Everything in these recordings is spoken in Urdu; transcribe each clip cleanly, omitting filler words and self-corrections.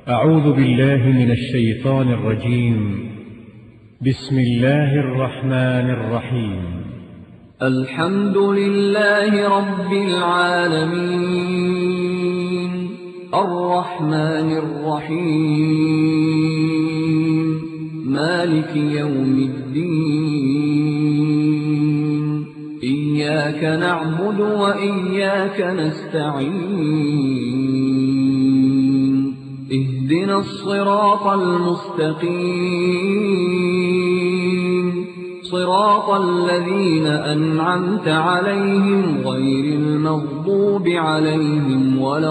أعوذ بالله من الشيطان الرجيم. بسم الله الرحمن الرحيم. الحمد لله رب العالمين الرحمن الرحيم مالك يوم الدين إياك نعبد وإياك نستعين اهدنا الصراط المستقيم صراط الذين أنعمت عليهم غير المغضوب عليهم ولا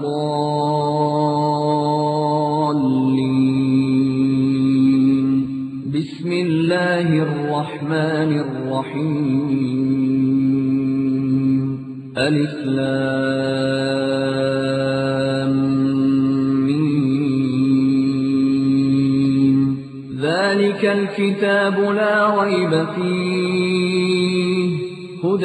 الضالين بسم الله الرحمن الرحيم ألف لام ذلك الكتاب لا ريب فيه هدى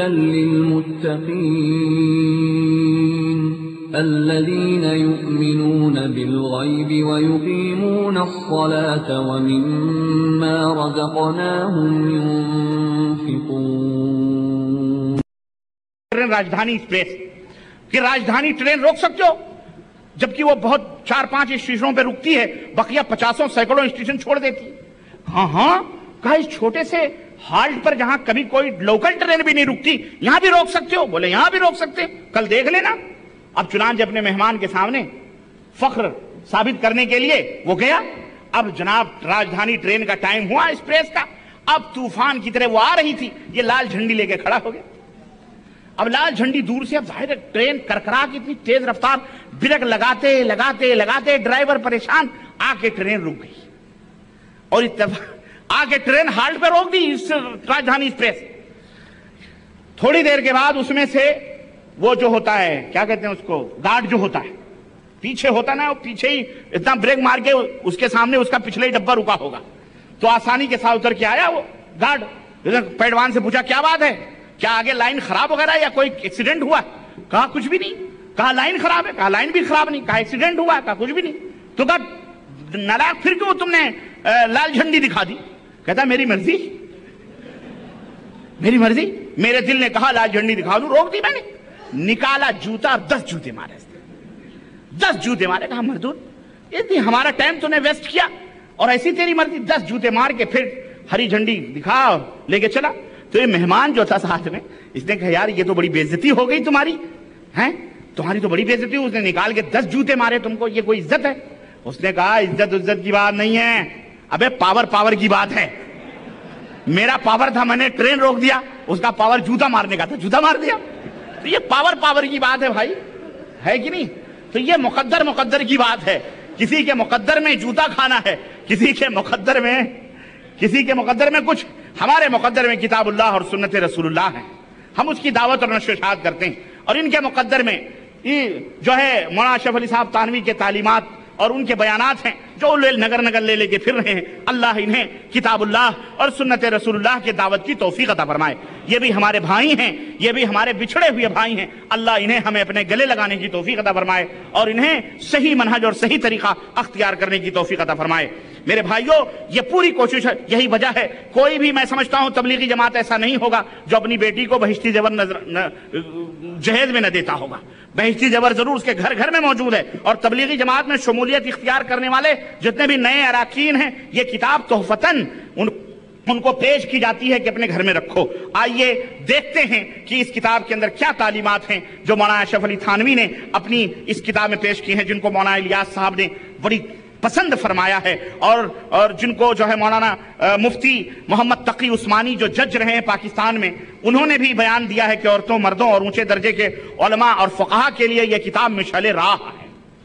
للمتقين الذين يؤمنون بالغيب ويقيمون الصلاة ومما رزقناهم ينفقون. راجدھانی ایکسپریس کہ راجدھانی ٹرین روک سکتے ہو جبکہ وہ بہت 4-5 اسٹیشنوں پہ رکتی ہے، بقیہ 50 سینکڑوں اسٹیشن چھوڑ دیتی. ہاں کہا اس چھوٹے سے ہالٹ پر جہاں کبھی کوئی لوکل ٹرین بھی نہیں رکتی یہاں بھی روک سکتے ہو؟ بولے یہاں بھی روک سکتے، کل دیکھ لینا. اب چنانچہ اپنے مہمان کے سامنے فخر ثابت کرنے کے لیے وہ گیا. اب جناب راجدھانی ٹرین کا ٹائم ہوا ایکسپریس کا. اب طوفان کی طرح وہ آ رہی تھی، یہ لال جھنڈی لے کے کھڑا ہو گیا. اب لال جھنڈی دور سے، اب ظاہر ہے ٹرین کرکرا کی اتنی تیز رفتار، بریک لگاتے ڈرائیور پریشان، آ کے ٹرین رک گئی اور آ کے ٹرین ہالٹ پہ روک دی اس راجدھانی ایکسپریس. تھوڑی دیر کے بعد اس میں سے وہ جو ہوتا ہے کیا کہتے ہیں اس کو، گارڈ جو ہوتا ہے پیچھے ہوتا نا، وہ پیچھے ہی اتنا بریک مار کے اس کے سامنے اس کا پچھلے ہی ڈبہ رکا ہوگا تو آسانی کے ساتھ اتر کے آیا وہ گارڈ. پہلوان سے پوچھا کیا بات ہے، کیا آگے لائن خراب وغیرہ یا کوئی ایکسیڈنٹ ہوا؟ کہا کچھ بھی نہیں. کہا لائن خراب ہے؟ کہا لائن بھی خراب نہیں. کہا ایکسیڈنٹ ہوا ہے؟ کہا کچھ بھی نہیں. تو کہا نالاک پھر کیوں تم نے لال جھنڈی دکھا دی؟ کہتا میری مرضی، میرے دل نے کہا لال جھنڈی دکھا دوں، روک دی میں نے. نکالا جوتا، 10 جوتے مارے، 10 جوتے مارے. کہا مردود اتنی ہمارا ٹائم تو نے ویسٹ کیا اور ایسی تیری مرضی. 10 جوتے مار کے پھر ہری جھنڈی دکھا اور لے کے چلا. تو یہ مہمان جو تھا ساتھ میں، اس نے کہا یار یہ تو بڑی بے عزتی ہو گئی تمہاری تو بڑی بے عزتی ہوئی. اس نے نکال کے 10 جوتے مارے تم کو، یہ کوئی عزت ہے؟ اس نے کہا عزت کی بات نہیں ہے، ابے پاور کی بات ہے. میرا پاور تھا، میں نے ٹرین روک دیا، اس کا پاور جوتا مارنے کا تھا، جوتا مار دیا. تو یہ پاور کی بات ہے بھائی، ہے کہ نہیں؟ تو یہ مقدر کی بات ہے. کسی کے مقدر میں جوتا کھانا ہے، کسی کے مقدر میں کچھ. ہمارے مقدر میں کتاب اللہ اور سنت رسول اللہ ہے، ہم اس کی دعوت اور نشر و اشاعت کرتے ہیں. اور ان کے مقدر میں جو ہے مولانا اشرف علی صاحب تھانوی کے تعلیمات اور ان کے بیانات ہیں جو نگر لے کے پھر رہے ہیں. اللہ انہیں کتاب اللہ اور سنت رسول اللہ کے دعوت کی توفیق عطا فرمائے. یہ بھی ہمارے بھائی ہیں، یہ بھی ہمارے بچھڑے ہوئے بھائی ہیں. اللہ انہیں ہمیں اپنے گلے لگانے کی توفیق عطا فرمائے اور انہیں صحیح منہج اور صحیح طریقہ اختیار کرنے کی توفیق عطا فرمائے. میرے بھائیوں، یہ پوری کوشش ہے، یہی وجہ ہے. کوئی بھی میں سمجھتا ہوں تبلیغی جماعت ایسا نہیں ہوگا جو اپنی بیٹی کو بہشتی زیور جہیز میں نہ دیتا ہوگا. بہشتی زیور ضرور اس کے گھر میں موجود ہے. اور تبلیغی جماعت میں شمولیت اختیار کرنے والے جتنے بھی نئے اراکین ہیں، یہ کتاب تحفتاً ان کو پیش کی جاتی ہے کہ اپنے گھر میں رکھو. آئیے دیکھتے ہیں کہ اس کتاب کے اندر کیا تعلیمات ہیں جو مولانا اشرف علی تھانوی نے اپنی اس کتاب میں پیش کی ہیں، جن کو مولانا الیاس صاحب نے بڑی پسند فرمایا ہے اور جن کو جو ہے مولانا مفتی محمد تقی عثمانی جو جج رہے ہیں پاکستان میں، انہوں نے بھی بیان دیا ہے کہ عورتوں، مردوں اور اونچے درجے کے علماء اور فقہا کے لیے یہ کتاب مشعل راہ ہے.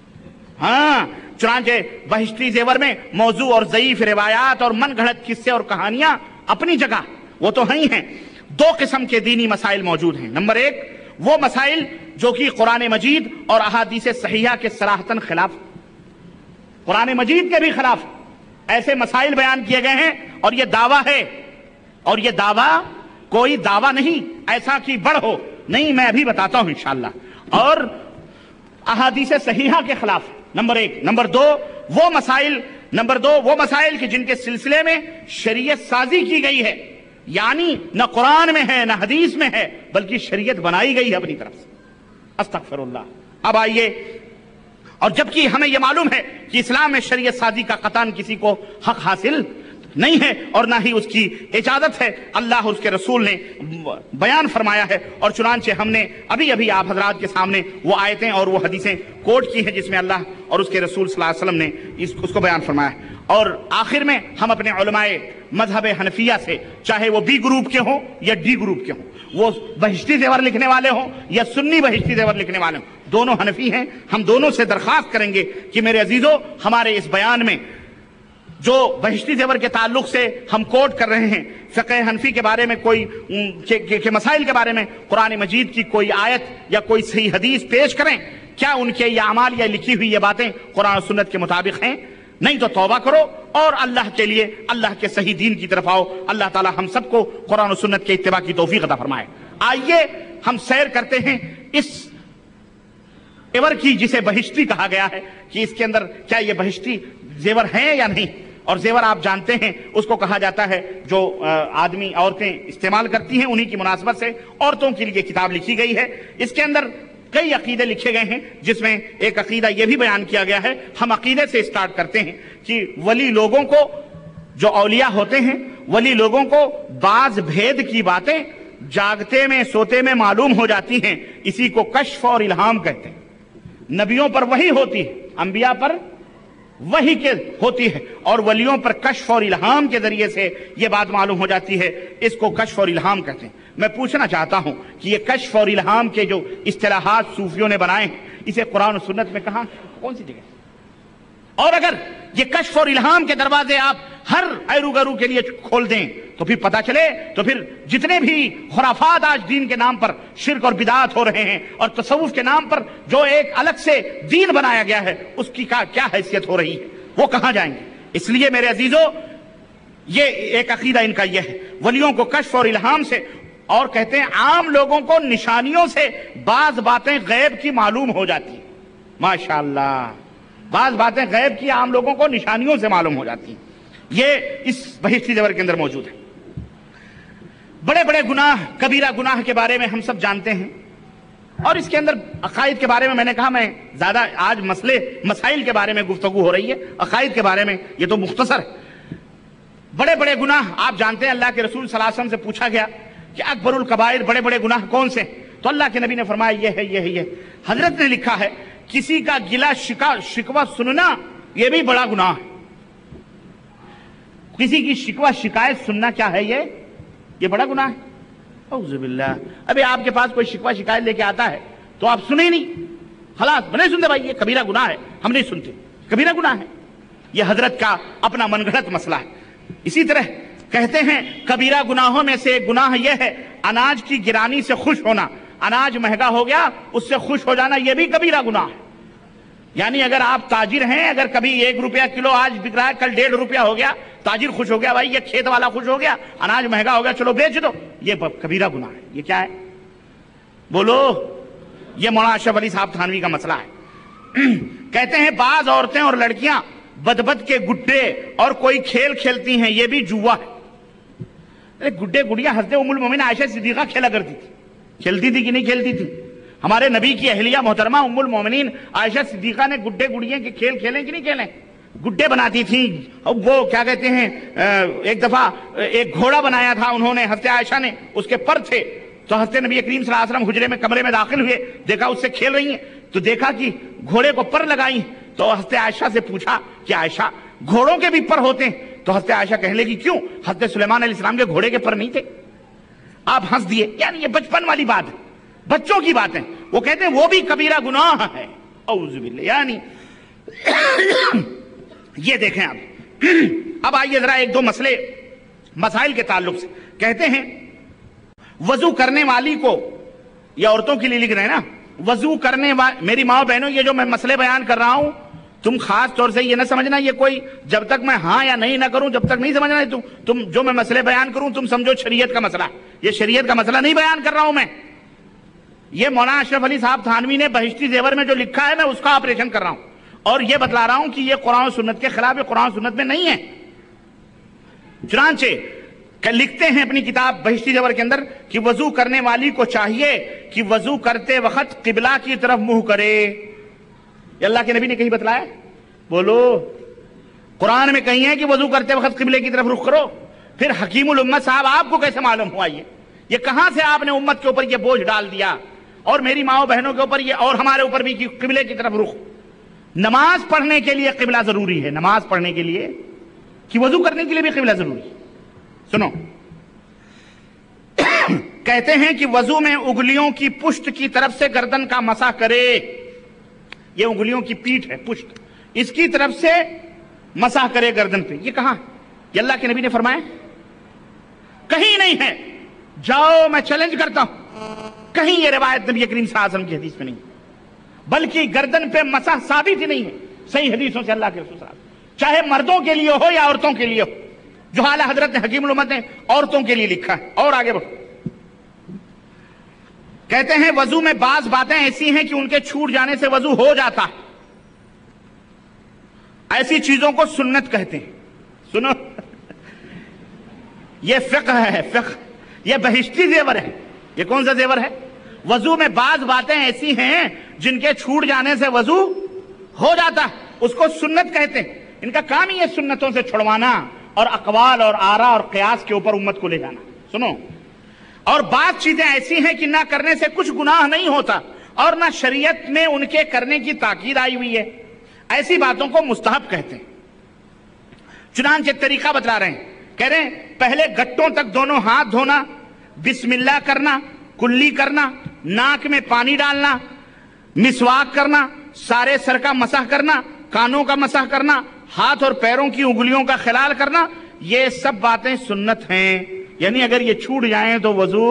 چنانچہ بہشتی زیور میں موضوع اور ضعیف روایات اور من گھڑت قصے اور کہانیاں اپنی جگہ وہ تو ہیں. 2 قسم کے دینی مسائل موجود ہیں. نمبر 1 وہ مسائل جو کہ قرآن مجید اور احادیث صحیحہ کے صراحتاً خلاف، قرآن مجید کے بھی خلاف ایسے مسائل بیان کیے گئے ہیں اور یہ دعویٰ ہے، اور یہ دعویٰ کوئی دعویٰ نہیں ایسا کہ بڑھ ہو، نہیں، میں ابھی بتاتا ہوں انشاءاللہ. اور احادیث صحیحہ کے خلاف نمبر 1. نمبر 2 وہ مسائل نمبر 2 وہ مسائل کہ جن کے سلسلے میں شریعت سازی کی گئی ہے، یعنی نہ قرآن میں ہے نہ حدیث میں ہے بلکہ شریعت بنائی گئی ہے اپنی طرف سے۔ استغفر اللہ۔ اب آئیے، اور جبکہ ہمیں یہ معلوم ہے کہ اسلام میں شریعت سازی کا قطعاً کسی کو حق حاصل نہیں ہے اور نہ ہی اس کی اجازت ہے، اللہ اور اس کے رسول نے بیان فرمایا ہے، اور چنانچہ ہم نے ابھی آپ حضرات کے سامنے وہ آیتیں اور وہ حدیثیں کوٹ کی ہیں جس میں اللہ اور اس کے رسول صلی اللہ علیہ وسلم نے اس کو بیان فرمایا ہے۔ اور آخر میں ہم اپنے علماء مذہب حنفیہ سے، چاہے وہ بی گروپ کے ہوں یا ڈی گروپ کے ہوں، وہ بہشتی زیور لکھنے والے ہوں یا سنی بہشتی زیور لکھنے والے ہوں، دونوں حنفی ہیں، ہم دونوں سے درخواست کریں گے کہ میرے عزیزو، ہمارے اس بیان میں جو بہشتی زیور کے تعلق سے ہم کوٹ کر رہے ہیں، فقہ حنفی کے بارے میں کوئی کے مسائل کے بارے میں قرآن مجید کی کوئی آیت یا کوئی صحیح حدیث پیش کریں، کیا ان کے یہ اعمال یا لکھی ہوئی یہ باتیں قرآن و سنت کے مطابق ہیں؟ نہیں تو توبہ کرو اور اللہ کے لیے اللہ کے صحیح دین کی طرف آؤ۔ اللہ تعالی ہم سب کو قرآن و سنت کے اتباع کی توفیق عطا فرمائے۔ آئیے ہم سیر کرتے ہیں اس زیور کی جسے بہشتی کہا گیا ہے کہ اس کے اندر کیا یہ بہشتی زیور ہیں یا نہیں۔ اور زیور آپ جانتے ہیں اس کو کہا جاتا ہے جو عورتیں استعمال کرتی ہیں، انہی کی مناسبت سے عورتوں کے لیے کتاب لکھی گئی ہے۔ اس کے اندر کئی عقیدے لکھے گئے ہیں جس میں ایک عقیدہ یہ بھی بیان کیا گیا ہے۔ ہم عقیدے سے اسٹارٹ کرتے ہیں کہ ولی لوگوں کو، جو اولیاء ہوتے ہیں، ولی لوگوں کو بعض بھید کی باتیں جاگتے میں سوتے میں معلوم ہو جاتی ہیں، اسی کو کشف اور الہام کہتے ہیں۔ نبیوں پر وحی ہوتی ہے، انبیاء پر وحی کے ہوتی ہے، اور ولیوں پر کشف اور الہام کے ذریعے سے یہ بات معلوم ہو جاتی ہے، اس کو کشف اور الہام کہتے ہیں۔ میں پوچھنا چاہتا ہوں کہ یہ کشف اور الہام کے جو اصطلاحات صوفیوں نے بنائے ہیں، اسے قرآن و سنت میں کہاں، کون سی جگہ؟ اور اگر یہ کشف اور الہام کے دروازے آپ ہر ایرو گرو کے لیے کھول دیں تو پھر پتہ چلے، تو پھر جتنے بھی خرافات آج دین کے نام پر شرک اور بدعات ہو رہے ہیں، اور تصوف کے نام پر جو ایک الگ سے دین بنایا گیا ہے، اس کی کیا حیثیت ہو رہی ہے، وہ کہاں جائیں گے؟ اس لیے میرے عزیزو، یہ ایک عقیدہ ان کا یہ ہے، ولیوں کو کشف اور الہام سے، اور کہتے ہیں عام لوگوں کو نشانیوں سے بعض باتیں غیب کی معلوم ہو جاتی ہیں۔ ماشاءاللہ، بعض باتیں غیب کی عام لوگوں کو نشانیوں سے معلوم ہو جاتی ہیں۔ یہ اس بہشتی زیور کے اندر موجود ہے۔ بڑے بڑے گناہ، کبیرہ گناہ کے بارے میں ہم سب جانتے ہیں، اور اس کے اندر عقائد کے بارے میں نے کہا میں زیادہ آج مسائل کے بارے میں گفتگو ہو رہی ہے، عقائد کے بارے میں یہ تو مختصر ہے۔ بڑے بڑے گناہ آپ جانتے ہیں، اللہ کے رسول صلی اللہ علیہ وسلم سے پوچھا گیا کہ اکبر الکبائر، بڑے بڑے گناہ کون سے؟ تو اللہ کے نبی نے فرمایا یہ ہے، یہ ہے، یہ۔ حضرت نے لکھا ہے کسی کا گلہ شکوہ سننا یہ بھی بڑا گناہ ہے۔ کسی کی شکوہ شکایت سننا کیا ہے؟ یہ بڑا گناہ ہے۔ اعوذ باللہ۔ ابھی آپ کے پاس کوئی شکوہ شکایت لے کے آتا ہے تو آپ سنیں نہیں، خلاص نہیں سنتے، بھائی یہ کبیرہ گناہ ہے، ہم نہیں سنتے، کبیرہ گناہ ہے۔ یہ حضرت کا اپنا من گھڑت مسئلہ ہے۔ اسی طرح کہتے ہیں کبیرہ گناہوں میں سے ایک گناہ یہ ہے اناج کی گرانی سے خوش ہونا۔ اناج مہنگا ہو گیا اس سے خوش ہو جانا، یہ بھی کبیرہ گناہ ہے۔ یعنی اگر آپ تاجر ہیں، اگر کبھی 1 روپیہ کلو آج بک رہا ہے، کل 1.5 روپیہ ہو گیا، تاجر خوش ہو گیا، بھائی یہ کھیت والا خوش ہو گیا، اناج مہنگا ہو گیا، چلو بیچ دو، یہ کبیرہ گناہ ہے۔ یہ کیا ہے بولو؟ یہ مولانا اشرف علی صاحب تھانوی کا مسئلہ ہے۔ کہتے ہیں بعض عورتیں اور لڑکیاں بدبد کے گڈے اور کوئی کھیل کھیلتی ہیں، یہ بھی جوا ہے۔ گڈے گڑیا حضرت ام المومنین عائشہ صدیقہ کھیلا کرتی تھی، کھیلتی تھی کہ نہیں کھیلتی تھی؟ ہمارے نبی کی اہلیہ محترمہ ام المومنین عائشہ صدیقہ نے گڈے گڑیے کے کھیل کھیلیں کہ نہیں کھیلیں؟ گڈے بناتی تھیں، وہ کیا کہتے ہیں، ایک دفعہ ایک گھوڑا بنایا تھا انہوں نے، حضرت عائشہ نے، اس کے پر تھے، تو حضرت نبی کریم صلی اللہ علیہ وسلم حجرے میں کمرے میں داخل ہوئے، دیکھا اس سے کھیل رہی ہیں، تو دیکھا کہ گھوڑے کو پر لگائیں، تو حضرت عائشہ سے پوچھا کہ عائشہ گھوڑوں کے بھی پر ہوتے ہیں؟ تو حضرت عائشہ کہنے لگی کیوں؟ حضرت سلیمان علیہ السلام کے گھوڑے کے پر نہیں تھے؟ آپ ہنس دیے، یعنی یہ بچپن والی بات ہے، بچوں کی باتیں۔ وہ کہتے ہیں وہ بھی کبیرہ گناہ ہے، اعوذ باللہ۔ یعنی یہ دیکھیں اب آئیے ذرا ایک دو مسائل کے تعلق سے۔ کہتے ہیں وضو کرنے والی کو، یہ عورتوں کے لیے لکھ رہے ہیں نا، وضو کرنے میری ماں بہنوں، یہ جو میں مسئلے بیان کر رہا ہوں، تم خاص طور سے یہ نہ سمجھنا یہ کوئی جب تک میں ہاں یا نہیں نہ کروں جب تک نہیں سمجھنا، تم جو میں مسئلے بیان کروں تم سمجھو شریعت کا مسئلہ ہے۔ یہ شریعت کا مسئلہ نہیں بیان کر رہا ہوں میں، یہ مولانا اشرف علی صاحب تھانوی نے بہشتی زیور میں جو لکھا ہے میں اس کا آپریشن کر رہا ہوں۔ اور یہ بتلا رہا ہوں کہ یہ قرآن و سنت کے خلاف ہے، قرآن و سنت میں نہیں ہے۔ چنانچہ لکھتے ہیں اپنی کتاب بہشتی زیور کے اندر کہ وضو کرنے والی کو چاہیے کہ وضو کرتے وقت قبلہ کی طرف منہ کرے۔ یہ اللہ کے نبی نے کہیں بتلایا؟ بولو، قرآن میں کہیں ہے کہ وضو کرتے وقت قبلے کی طرف رخ کرو؟ پھر حکیم الامت صاحب آپ کو کیسے معلوم ہوا؟ یہ کہاں سے آپ نے امت کے اوپر یہ بوجھ ڈال دیا، اور میری ماؤں بہنوں کے اوپر یہ، اور ہمارے اوپر بھی، کہ قبلے کی طرف رخ؟ نماز پڑھنے کے لیے قبلہ ضروری ہے، نماز پڑھنے کے لیے، کہ وضو کرنے کے لیے بھی قبلہ ضروری ہے۔ سنو، کہتے ہیں کہ وضو میں انگلیوں کی پشت کی طرف سے گردن کا مسح کرے۔ یہ انگلیوں کی پیٹھ ہے، پشت، اس کی طرف سے مسح کرے گردن پہ۔ یہ کہاں؟ یہ اللہ کے نبی نے فرمایا؟ کہیں نہیں ہے۔ جاؤ، میں چیلنج کرتا ہوں، کہیں یہ روایت نبی کریم صلی اللہ علیہ وسلم کی حدیث میں نہیں، بلکہ گردن پہ مسح ثابت ہی نہیں ہے صحیح حدیثوں سے اللہ کے رسول صلی اللہ علیہ وسلم، چاہے مردوں کے لیے ہو یا عورتوں کے لیے ہو۔ جو اعلیٰ حضرت نے حکیم الامت نے عورتوں کے لیے لکھا ہے۔ اور آگے بڑھو، کہتے ہیں وضو میں بعض باتیں ایسی ہیں کہ ان کے چھوٹ جانے سے وضو ہو جاتا ہے، ایسی چیزوں کو سنت کہتے ہیں۔ سنو، یہ فقہ ہے، فقہ، یہ بہشتی زیور ہے۔ یہ کون سا زیور ہے؟ وضو میں بعض باتیں ایسی ہیں جن کے چھوٹ جانے سے وضو ہو جاتا ہے، اس کو سنت کہتے ہیں۔ ان کا کام ہی ہے سنتوں سے چھڑوانا اور اقوال اور آراء اور قیاس کے اوپر امت کو لے جانا۔ سنو، اور بعض چیزیں ایسی ہیں کہ نہ کرنے سے کچھ گناہ نہیں ہوتا، اور نہ شریعت میں ان کے کرنے کی تاکید آئی ہوئی ہے، ایسی باتوں کو مستحب کہتے ہیں۔ چنانچہ طریقہ بتلا رہے ہیں، کہہ رہے ہیں پہلے گٹوں تک دونوں ہاتھ دھونا، بسم اللہ کرنا، کلی کرنا، ناک میں پانی ڈالنا، مسواک کرنا، سارے سر کا مسح کرنا، کانوں کا مسح کرنا، ہاتھ اور پیروں کی انگلیوں کا خلال کرنا، یہ سب باتیں سنت ہیں۔ یعنی اگر یہ چھوٹ جائیں تو وضو،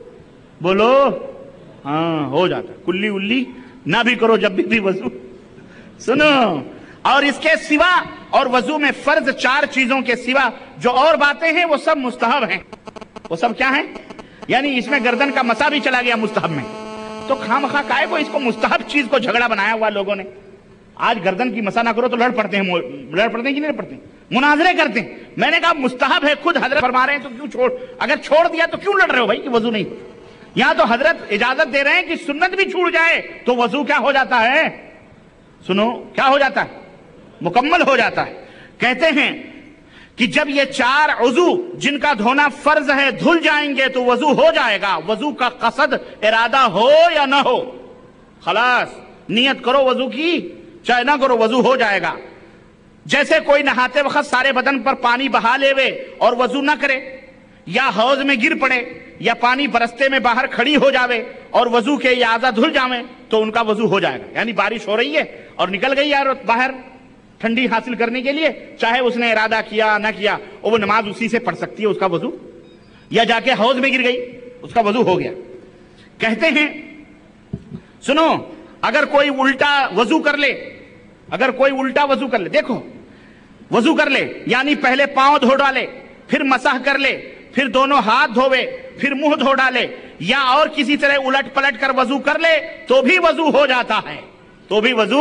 بولو، ہاں، ہو جاتا ہے۔ کلی الی نہ بھی کرو جب بھی وضو۔ سنو، اور اس کے سوا، اور وضو میں فرض 4 چیزوں کے سوا جو اور باتیں ہیں وہ سب مستحب ہیں۔ وہ سب کیا ہیں؟ یعنی اس میں گردن کا مسح بھی چلا گیا مستحب میں، تو خواہ کائے کو اس کو مستحب چیز کو جھگڑا بنایا ہوا لوگوں نے۔ آج گردن کی مسح نہ کرو تو لڑ پڑتے ہیں کہ نہیں لڑ پڑتے ہیں، مناظرے کرتے ہیں۔ میں نے کہا مستحب ہے، خود حضرت فرما رہے ہیں تو کیوں چھوڑ، اگر چھوڑ دیا تو کیوں لڑ رہے ہو بھائی کہ وضو نہیں؟ یہاں تو حضرت اجازت دے رہے ہیں کہ سنت بھی چھوٹ جائے تو وضو کیا ہو جاتا ہے؟ سنو، کیا ہو جاتا ہے؟ مکمل ہو جاتا ہے۔ کہتے ہیں کہ جب یہ 4 عضو جن کا دھونا فرض ہے دھل جائیں گے تو وضو ہو جائے گا، وضو کا قصد ارادہ ہو یا نہ ہو، خلاص نیت کرو وضو کی، چاہے نہ کرو وضو ہو جائے گا۔ جیسے کوئی نہاتے وقت سارے بدن پر پانی بہا لے وے اور وضو نہ کرے، یا حوض میں گر پڑے، یا پانی برستے میں باہر کھڑی ہو جاوے اور وضو کے یہ اعضاء دھل جاویں تو ان کا وضو ہو جائے گا۔ یعنی بارش ہو رہی ہے اور نکل گئی عورت باہر ٹھنڈی حاصل کرنے کے لیے، چاہے اس نے ارادہ کیا نہ کیا، وہ نماز اسی سے پڑھ سکتی ہے، اس کا وضو، یا جا کے حوض میں گر گئی اس کا وضو ہو گیا۔ کہتے ہیں سنو، اگر کوئی الٹا وضو کر لے، اگر کوئی الٹا وضو کر لے، دیکھو وضو کر لے یعنی پہلے پاؤں دھو ڈالے، پھر مسح کر لے، پھر دونوں ہاتھ دھوے، پھر منہ دھو ڈالے، یا اور کسی طرح الٹ پلٹ کر وضو کر لے تو بھی وضو ہو جاتا ہے، تو بھی وضو۔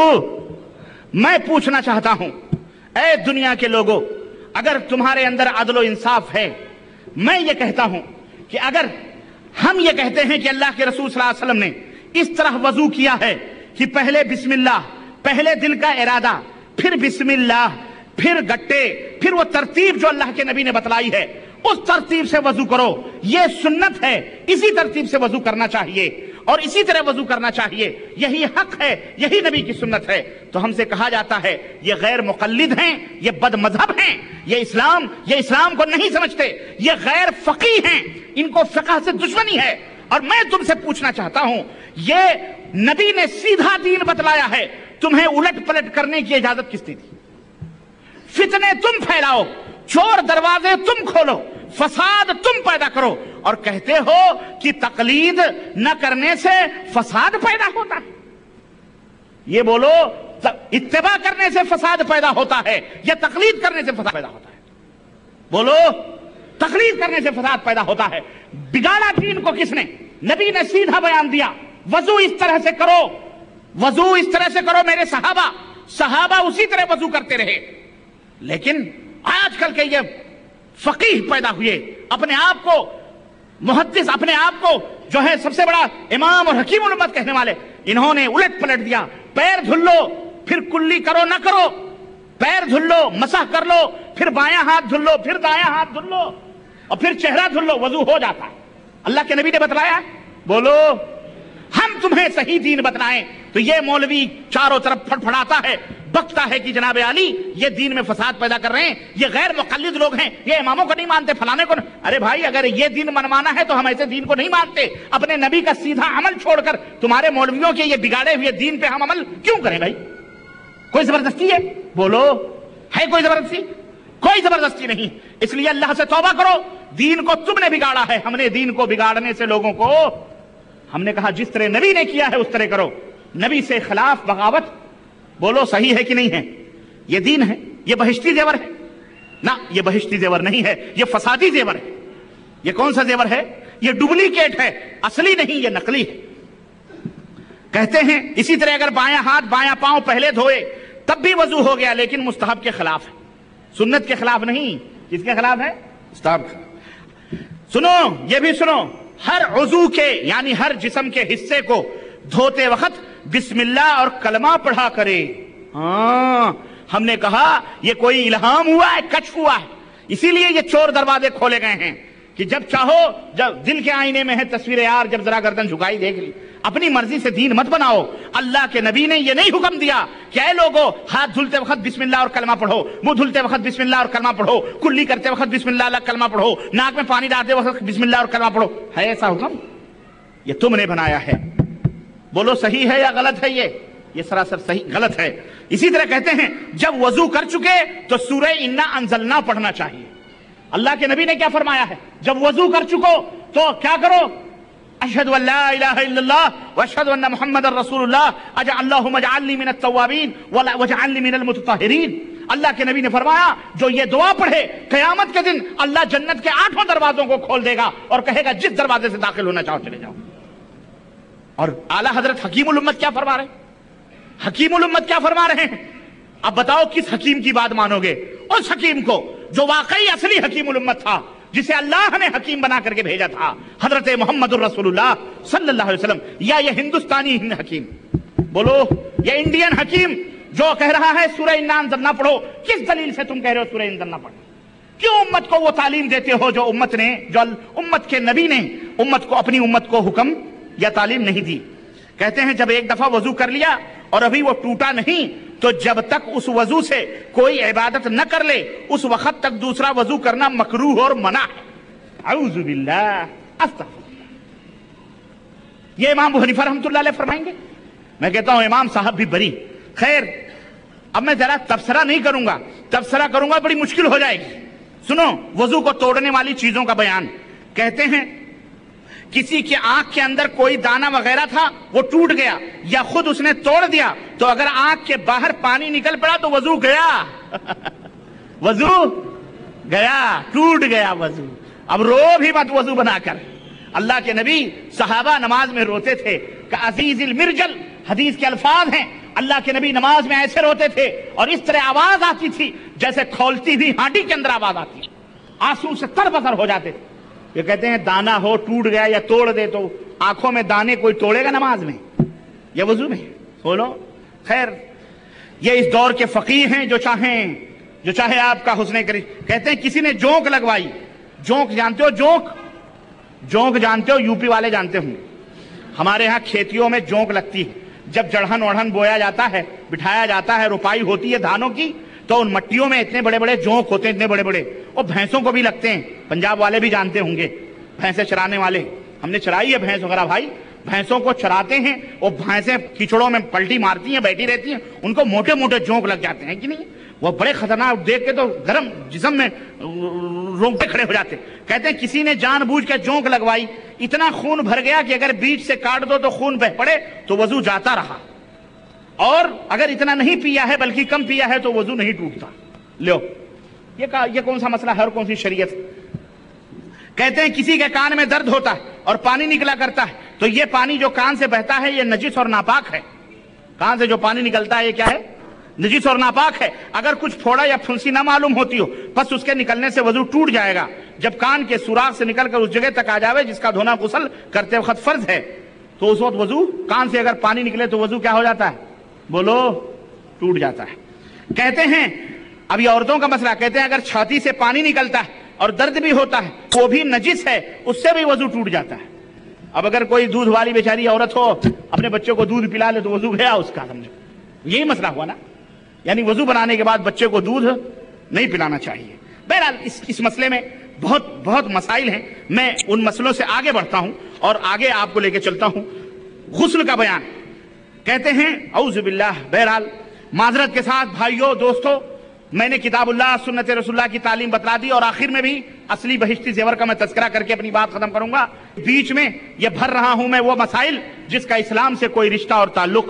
میں پوچھنا چاہتا ہوں اے دنیا کے لوگوں، اگر تمہارے اندر عدل و انصاف ہے، میں یہ کہتا ہوں کہ اگر ہم یہ کہتے ہیں کہ اللہ کے رسول صلی اللہ علیہ وسلم نے اس طرح وضو کیا ہے کہ پہلے بسم اللہ، پہلے دل کا ارادہ، پھر بسم اللہ، پھر گٹے، پھر وہ ترتیب جو اللہ کے نبی نے بتلائی ہے اس ترتیب سے وضو کرو، یہ سنت ہے، اسی ترتیب سے وضو کرنا چاہیے اور اسی طرح وضو کرنا چاہیے، یہی حق ہے، یہی نبی کی سنت ہے۔ تو ہم سے کہا جاتا ہے یہ غیر مقلد ہیں، یہ بد مذہب ہیں، یہ اسلام کو نہیں سمجھتے، یہ غیر فقیہ ہیں، ان کو فقہ سے دشمنی ہے۔ اور میں تم سے پوچھنا چاہتا ہوں، یہ نبی نے سیدھا دین بتلایا ہے، تمہیں الٹ پلٹ کرنے کی اجازت کس نے دی؟ فتنے تم پھیلاؤ، چور دروازے تم کھولو، فساد تم پیدا کرو، اور کہتے ہو کہ تقلید نہ کرنے سے فساد پیدا ہوتا ہے۔ یہ بولو، اتباع کرنے سے فساد پیدا ہوتا ہے یا تقلید کرنے سے فساد پیدا ہوتا ہے؟ بولو، تقلید کرنے سے فساد پیدا ہوتا ہے۔ بگاڑا دین کو کس نے؟ نبی نے سیدھا بیان دیا، وضو اس طرح سے کرو، وضو اس طرح سے کرو میرے صحابہ، صحابہ اسی طرح وضو کرتے رہے. لیکن آج کل کے یہ فقیہ پیدا ہوئے, اپنے آپ کو محدث, اپنے آپ کو جو ہے سب سے بڑا امام اور حکیم الامت کہنے والے, انہوں نے الٹ پلٹ دیا. پیر دھل لو پھر کلی کرو نہ کرو, پیر دھل لو مسح کر لو پھر بایاں ہاتھ دھل لو پھر دایاں ہاتھ دھل لو اور پھر چہرہ دھل لو, وضو ہو جاتا ہے. اللہ کے نبی نے بتلایا, بولو ہم تمہیں صحیح دین بتلائیں. تو یہ مولوی چاروں طرف پھڑپھڑاتا ہے, بکتا ہے کہ جناب علی یہ دین میں فساد پیدا کر رہے ہیں, یہ غیر مقلد لوگ ہیں, یہ اماموں کو نہیں مانتے, فلانے کو. ارے بھائی اگر یہ دین منوانا ہے تو ہم ایسے دین کو نہیں مانتے. اپنے نبی کا سیدھا عمل چھوڑ کر تمہارے مولویوں کے یہ بگاڑے ہوئے دین پہ ہم عمل کیوں کریں بھائی؟ کوئی زبردستی ہے؟ بولو ہے کوئی زبردستی؟ کوئی زبردستی نہیں. اس لیے اللہ سے توبہ کرو, دین کو تم نے بگاڑا ہے. ہم نے دین کو بگاڑنے سے لوگوں کو, ہم نے کہا جس طرح نبی نے کیا ہے اس طرح کرو. نبی سے خلاف بغاوت, بولو صحیح ہے کہ نہیں ہے؟ یہ دین ہے؟ یہ بہشتی زیور ہے؟ نہ, یہ بہشتی زیور نہیں ہے, یہ فسادی زیور ہے. یہ کون سا زیور ہے؟ یہ ڈپلیکیٹ ہے, اصلی نہیں, یہ نقلی ہے. کہتے ہیں اسی طرح اگر بایاں ہاتھ بایاں پاؤں پہلے دھوئے تب بھی وضو ہو گیا, لیکن مستحب کے خلاف ہے, سنت کے خلاف نہیں. کس کے خلاف ہے؟ مستحب. سنو, یہ بھی سنو, ہر عضو کے یعنی ہر جسم کے حصے کو دھوتے وقت بسم اللہ اور کلمہ پڑھا کرے. ہاں, ہم نے کہا یہ کوئی الہام ہوا ہے, کچھ ہوا ہے, اسی لیے یہ چور دروازے کھولے گئے ہیں کہ جب چاہو, جب دل کے آئینے میں ہے تصویر یار, جب ذرا گردن جھکائی دیکھ لی. اپنی مرضی سے دین مت بناؤ. اللہ کے نبی نے یہ نہیں حکم دیا کہ اے لوگو ہاتھ دھلتے وقت بسم اللہ اور کلمہ پڑھو, منہ دھلتے وقت بسم اللہ اور کلمہ پڑھو, کلی کرتے وقت بسم اللہ اور کلمہ پڑھو, ناک میں پانی ڈالتے وقت بسم اللہ اور کلمہ پڑھو. ہے ایسا حکم؟ یہ تم نے بنایا ہے. بولو صحیح ہے یا غلط ہے؟ یہ سراسر صحیح غلط ہے. اسی طرح کہتے ہیں جب وضو کر چکے تو سورہ انا انزلنا پڑھنا چاہیے. اللہ کے نبی نے کیا فرمایا ہے؟ جب وضو کر چکو تو کیا کرو؟ اشہد ان لا الہ الا اللہ واشہد ان محمد رسول اللہ اللہم اجعلنی من التوابین واجعلنی من المتطہرین. اللہ کے نبی نے فرمایا جو یہ دعا پڑھے قیامت کے دن اللہ جنت کے 8 دروازوں کو کھول دے گا اور کہے گا جس دروازے سے داخل ہونا چاہو چلے جاؤ. اور اعلیٰ حضرت حکیم الامت کیا فرما رہے ہیں؟ حکیم الامت کیا فرما رہے ہیں؟ اب بتاؤ کس حکیم کی بات مانو گے؟ اس حکیم کو جو واقعی اصلی حکیم الامت تھا, جسے اللہ نے حکیم بنا کر کے بھیجا تھا, حضرت محمد الرسول اللہ صلی اللہ علیہ وسلم, یا یہ ہندوستانی حکیم؟ بولو یہ انڈین حکیم جو کہہ رہا ہے سورہ انا انزلنا پڑھو, کس دلیل سے تم کہہ رہے ہو سورہ انزلنا پڑھو؟ کیوں امت کو وہ تعلیم دیتے ہو جو امت نے, جو امت کے نبی نے امت کو, اپنی امت کو حکم یا تعلیم نہیں دی؟ کہتے ہیں جب ایک دفعہ وضو کر لیا اور ابھی وہ ٹوٹا نہیں تو جب تک اس وضو سے کوئی عبادت نہ کر لے اس وقت تک دوسرا وضو کرنا مکروہ اور منع ہے. اعوذ باللہ, استغفر اللہ. یہ امام ابو حنیفہ رحمۃ اللہ علیہ فرمائیں گے؟ میں کہتا ہوں امام صاحب بھی بری. خیر, اب میں ذرا تبصرہ نہیں کروں گا, تبصرہ کروں گا بڑی مشکل ہو جائے گی. سنو وضو کو توڑنے والی چیزوں کا بیان. کہتے ہیں کسی کی آنکھ کے اندر کوئی دانہ وغیرہ تھا, وہ ٹوٹ گیا یا خود اس نے توڑ دیا, تو اگر آنکھ کے باہر پانی نکل پڑا تو وضو گیا. وضو گیا, ٹوٹ گیا وضو. اب رو بھی مت وضو بنا کر. اللہ کے نبی صحابہ نماز میں روتے تھے کہ عزیز المرجل, حدیث کے الفاظ ہیں, اللہ کے نبی نماز میں ایسے روتے تھے اور اس طرح آواز آتی تھی جیسے کھولتی ہوئی ہانڈی کے اندر آواز آتی, آنسو سے تر بتر ہو جاتے تھے. یہ کہتے ہیں دانہ ہو ٹوٹ گیا یا توڑ دے تو آنکھوں میں دانے کوئی توڑے گا نماز میں یا وضو میں؟ بولو. خیر, یہ اس دور کے فقیہ ہیں جو چاہے آپ کا حسن کرے. کہتے ہیں کسی نے جونک لگوائی. جونک جانتے ہو؟ جونک جانتے ہو؟ یوپی والے جانتے ہوں. ہمارے ہاں کھیتیوں میں جونک لگتی ہے. جب جڑہن وڑہن بویا جاتا ہے, بٹھایا جاتا ہے, روپائی ہوتی ہے دھانوں کی, تو ان مٹیوں میں اتنے بڑے بڑے جونک ہوتے ہیں, اتنے بڑے بڑے. اور بھینسوں کو بھی لگتے ہیں. پنجاب والے بھی جانتے ہوں گے, بھینسیں چرانے والے. ہم نے چرائی ہے بھینس وغیرہ بھائی. بھینسوں کو چراتے ہیں, وہ بھینسیں کیچڑوں میں پلٹی مارتی ہیں, بیٹھی رہتی ہیں, ان کو موٹے موٹے جونک لگ جاتے ہیں کہ نہیں؟ وہ بڑے خطرناک, دیکھ کے تو گرم جسم میں رونگٹے کھڑے ہو جاتے. کہتے ہیں کسی نے جان بوجھ کے جونک لگوائی, اتنا خون بھر گیا کہ اگر بیچ سے کاٹ دو تو خون بہ پڑے تو وضو جاتا رہا, اور اگر اتنا نہیں پیا ہے بلکہ کم پیا ہے تو وضو نہیں ٹوٹتا. لو یہ کون سا مسئلہ ہے اور کون سی شریعت؟ کہتے ہیں کسی کے کان میں درد ہوتا ہے اور پانی نکلا کرتا ہے, تو یہ پانی جو کان سے بہتا ہے یہ نجس اور ناپاک ہے. کان سے جو پانی نکلتا ہے یہ کیا ہے؟ نجس اور ناپاک ہے. اگر کچھ پھوڑا یا پھنسی نہ معلوم ہوتی ہو بس اس کے نکلنے سے وضو ٹوٹ جائے گا. جب کان کے سوراخ سے نکل کر اس جگہ تک آ جاوے جس کا دھونا غسل کرتے وقت فرض ہے تو اس وقت وضو, کان سے اگر پانی نکلے تو وضو کیا ہو جاتا ہے؟ بولو, ٹوٹ جاتا ہے. کہتے ہیں اب یہ عورتوں کا مسئلہ, کہتے ہیں اگر چھاتی سے پانی نکلتا ہے اور درد بھی ہوتا ہے وہ بھی نجس ہے, اس سے بھی وضو ٹوٹ جاتا ہے. اب اگر کوئی دودھ والی بیچاری عورت ہو اپنے بچوں کو دودھ پلا لے تو وضو گیا اس کا, سمجھو یہی مسئلہ ہوا نا. یعنی وضو بنانے کے بعد بچے کو دودھ نہیں پلانا چاہیے. بہرحال اس مسئلے میں بہت مسائل ہیں. میں ان مسئلوں سے آگے بڑھتا ہوں اور آگے آپ کو لے کے چلتا ہوں. غسل کا بیان کہتے ہیں اعوذ باللہ. بہرحال معذرت کے ساتھ بھائیوں دوستوں, میں نے کتاب اللہ سنت رسول اللہ کی تعلیم بتلا دی اور آخر میں بھی اصلی بہشتی زیور کا میں تذکرہ کر کے اپنی بات ختم کروں گا. بیچ میں یہ بھر رہا ہوں میں وہ مسائل جس کا اسلام سے کوئی رشتہ اور تعلق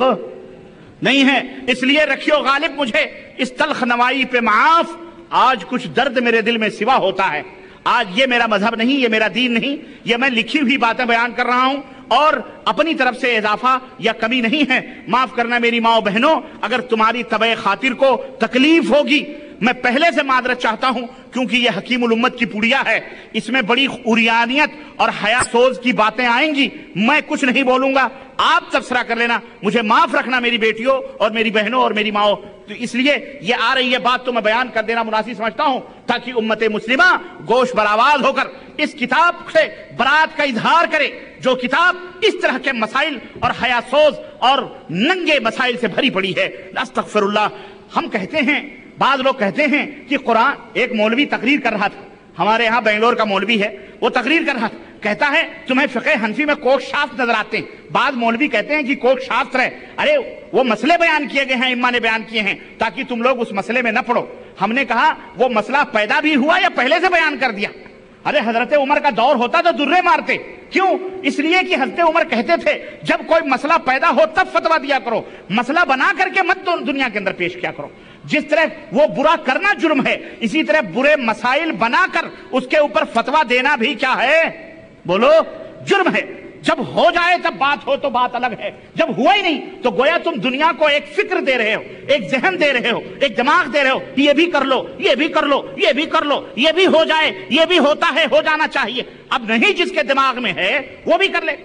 نہیں ہے. اس لیے رکھیو غالب مجھے اس تلخ نوائی پہ معاف. آج کچھ درد میرے دل میں سوا ہوتا ہے. آج یہ میرا مذہب نہیں, یہ میرا دین نہیں, یہ میں لکھی ہوئی باتیں بیان کر رہا ہوں اور اپنی طرف سے اضافہ یا کمی نہیں ہے. معاف کرنا میری ماں و بہنوں اگر تمہاری طبع خاطر کو تکلیف ہوگی. میں پہلے سے معذرت چاہتا ہوں کیونکہ یہ حکیم الامت کی پڑیا ہے, اس میں بڑی عریانیت اور حیا سوز کی باتیں آئیں گی. میں کچھ نہیں بولوں گا, آپ تبصرہ کر لینا. مجھے معاف رکھنا میری بیٹیوں اور میری بہنوں اور میری ماؤں. تو اس لیے یہ آ رہی ہے بات تو میں بیان کر دینا مناسب سمجھتا ہوں تاکہ امت مسلمہ گوش برآواز ہو کر اس کتاب سے برات کا اظہار کرے جو کتاب اس طرح کے مسائل اور حیا سوز اور ننگے مسائل سے بھری پڑی ہے. استغفر اللہ. ہم کہتے ہیں, بعض لوگ کہتے ہیں کہ قرآن, ایک مولوی تقریر کر رہا تھا, ہمارے ہاں بنگلور کا مولوی ہے, وہ تقریر کر رہا تھا, کہتا ہے تمہیں فقہ حنفی میں کوک شاستر نظر آتے ہیں. بعض مولوی کہتے ہیں کہ کوک شاستر ہے. ارے وہ مسئلے بیان کیے گئے ہیں, امام نے بیان کیے ہیں تاکہ تم لوگ اس مسئلے میں نہ پڑو. ہم نے کہا وہ مسئلہ پیدا بھی ہوا یا پہلے سے بیان کر دیا؟ ارے حضرت عمر کا دور ہوتا تو درے مارتے. کیوں؟ اس لیے کہ حضرت عمر کہتے تھے جب کوئی مسئلہ پیدا ہو تب فتویٰ دیا کرو, مسئلہ بنا کر کے مت دنیا کے اندر پیش کیا کرو. جس طرح وہ برا کرنا جرم ہے اسی طرح برے مسائل بنا کر اس کے اوپر فتویٰ دینا بھی کیا ہے؟ بولو, جرم ہے. جب ہو جائے تب بات ہو تو بات الگ ہے, جب ہوا ہی نہیں تو گویا تم دنیا کو ایک فکر دے رہے ہو, ایک ذہن دے رہے ہو, ایک دماغ دے رہے ہو, یہ بھی کر لو, یہ بھی کر لو, یہ بھی کر لو, یہ بھی ہو جائے, یہ بھی ہوتا ہے, ہو جانا چاہیے. اب نہیں جس کے دماغ میں ہے وہ بھی کر لے.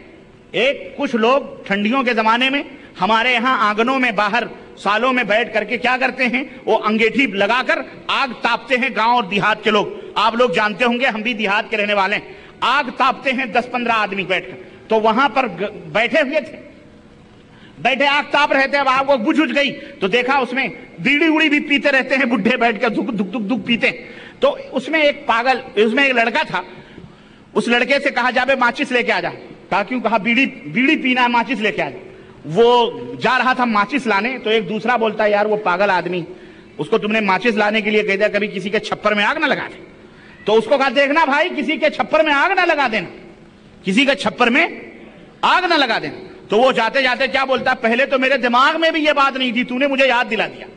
کچھ لوگ ٹھنڈیوں کے زمانے میں ہمارے یہاں آنگنوں میں باہر سالوں میں بیٹھ کر کے کیا کرتے ہیں, وہ انگیٹھی لگا کر آگ تاپتے ہیں. گاؤں اور دیہات کے لوگ, آپ لوگ جانتے ہوں گے, ہم بھی دیہات کے رہنے والے ہیں. آگ تاپتے ہیں 10-15 آدمی بیٹھ کر. تو وہاں پر بیٹھے ہوئے تھے, بیٹھے آگ تاپ رہے تھے. اب آگ وہ بجھ گئی تو دیکھا اس میں بیڑی اڑی بھی پیتے رہتے ہیں بڈھے بیٹھ کر, دھک دھک دھک دھک پیتے. تو اس میں ایک پاگل, اس میں ایک لڑکا تھا. اس لڑکے سے کہا جا بے ماچس لے کے آ جا. کہا کیوں؟ کہا بیڑی پینا ہے, ماچس لے کے آ جا. وہ جا رہا تھا ماچس لانے تو ایک دوسرا بولتا ہے یار وہ پاگل آدمی, اس کو تم نے ماچس لانے کے لیے کہہ دیا کبھی کسی کے چھپر میں آگ نہ لگا دے. تو اس کو کہا دیکھنا بھائی کسی کے چھپر میں آگ نہ لگا دینا, کسی کے چھپر میں آگ نہ لگا دینا. تو وہ جاتے جاتے کیا بولتا, پہلے تو میرے دماغ میں بھی یہ بات نہیں تھی, تو نے مجھے یاد دلا دیا.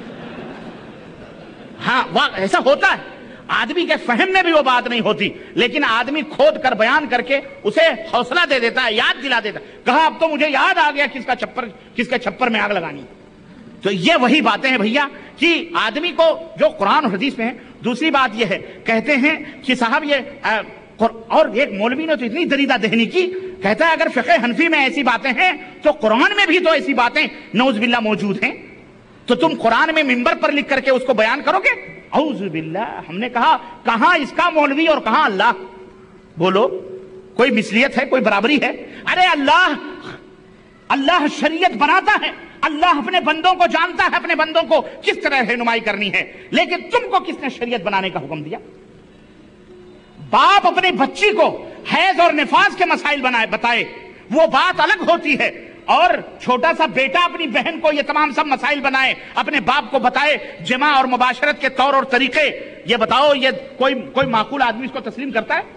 ہاں ایسا ہوتا ہے, آدمی کے فہم میں بھی وہ بات نہیں ہوتی لیکن آدمی کھود کر بیان کر کے اسے حوصلہ دے دیتا ہے, یاد دلا دیتا ہے. کہا اب تو مجھے یاد آ گیا کس کا چھپر میں آگ لگانی. تو یہ وہی باتیں ہیں بھیا کہ آدمی کو جو قرآن اور حدیث میں ہے. دوسری بات یہ ہے, کہتے ہیں کہ صاحب یہ اور ایک مولوی نے تو اتنی دریدہ دہنی کی, کہتا ہے اگر فقہ حنفی میں ایسی باتیں ہیں تو قرآن میں بھی تو ایسی باتیں نعوذ باللہ موجود ہیں, تو تم قرآن میں منبر پر لکھ کر کے اس کو بیان کرو گے؟ اعوذ باللہ. ہم نے کہا کہاں اس کا مولوی اور کہاں اللہ؟ بولو, کوئی مثلیت ہے, کوئی برابری ہے؟ ارے اللہ شریعت بناتا ہے, اللہ اپنے بندوں کو جانتا ہے, اپنے بندوں کو کس طرح رہنمائی کرنی ہے, لیکن تم کو کس نے شریعت بنانے کا حکم دیا؟ باپ اپنے بچی کو حیض اور نفاس کے مسائل بتائے وہ بات الگ ہوتی ہے, اور چھوٹا سا بیٹا اپنی بہن کو یہ تمام سب مسائل بنائے, اپنے باپ کو بتائے جماع اور مباشرت کے طور اور طریقے. یہ بتاؤ یہ کوئی معقول آدمی اس کو تسلیم کرتا ہے؟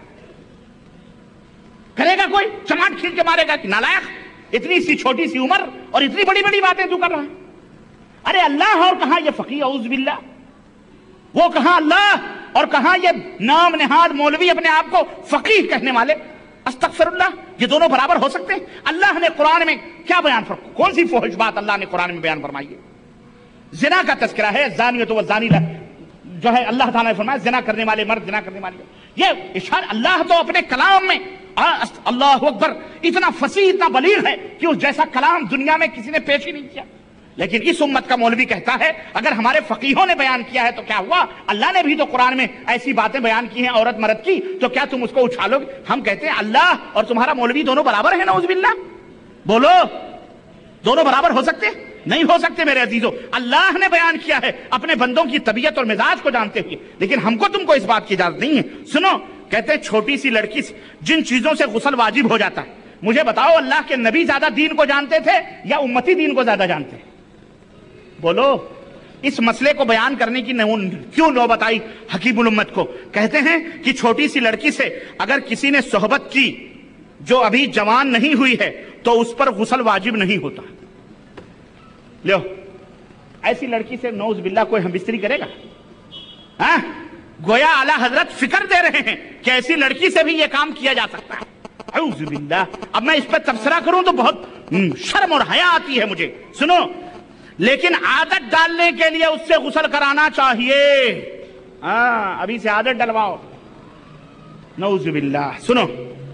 کرے گا کوئی؟ چماٹ کھینچ کے مارے گا کہ نالائق, اتنی سی چھوٹی سی عمر اور اتنی بڑی بڑی باتیں تو کر رہا ہے. ارے اللہ اور کہاں یہ فقیہ, اعوذ باللہ, وہ کہاں اللہ اور کہاں یہ نام نہاد مولوی اپنے آپ کو فقیہ کہنے والے. استغفر اللہ, یہ دونوں برابر ہو سکتے ہیں؟ اللہ نے قرآن میں کیا بیان کون سی فحش بات اللہ نے قرآن میں بیان فرمائی ہے؟ زنا کا تذکرہ ہے، زانیۃ والزانی جو ہے اللہ تعالیٰ نے فرمایا زنا کرنے والے مرد، زنا کرنے والی، یہ اشارہ اللہ تو اپنے کلام میں اللہ اکبر اتنا فصیح اتنا بلیغ ہے کہ اس جیسا کلام دنیا میں کسی نے پیش ہی نہیں کیا. لیکن اس امت کا مولوی کہتا ہے اگر ہمارے فقیہوں نے بیان کیا ہے تو کیا ہوا، اللہ نے بھی تو قرآن میں ایسی باتیں بیان کی ہیں عورت مرد کی، تو کیا تم اس کو اچھالو گے؟ ہم کہتے ہیں اللہ اور تمہارا مولوی دونوں برابر ہیں، نعوذ باللہ. بولو دونوں برابر ہو سکتے؟ نہیں ہو سکتے میرے عزیزوں. اللہ نے بیان کیا ہے اپنے بندوں کی طبیعت اور مزاج کو جانتے ہوئے، لیکن ہم کو تم کو اس بات کی اجازت نہیں ہے. سنو، کہتے ہیں چھوٹی سی لڑکی سے جن چیزوں سے غسل واجب ہو جاتا ہے، مجھے بتاؤ اللہ کے نبی زیادہ دین کو جانتے تھے یا امتی دین کو زیادہ جانتے؟ بولو. اس مسئلے کو بیان کرنے کی کیوں نوبت آئی حکیم الامت کو؟ کہتے ہیں کہ چھوٹی سی لڑکی سے اگر کسی نے صحبت کی جو ابھی جوان نہیں ہوئی ہے تو اس پر غسل واجب نہیں ہوتا. لو، ایسی لڑکی سے نعوذ باللہ کوئی ہم بستری کرے گا؟ ہاں، گویا اعلیٰ حضرت فکر دے رہے ہیں کہ ایسی لڑکی سے بھی یہ کام کیا جا سکتا ہے. اعوذ باللہ. اب میں اس پہ تبصرہ کروں تو بہت شرم اور حیا آتی ہے مجھے. سنو، لیکن عادت ڈالنے کے لیے اس سے غسل کرانا چاہیے. ہاں، ابھی سے عادت ڈلواؤ. نعوذ باللہ. سنو،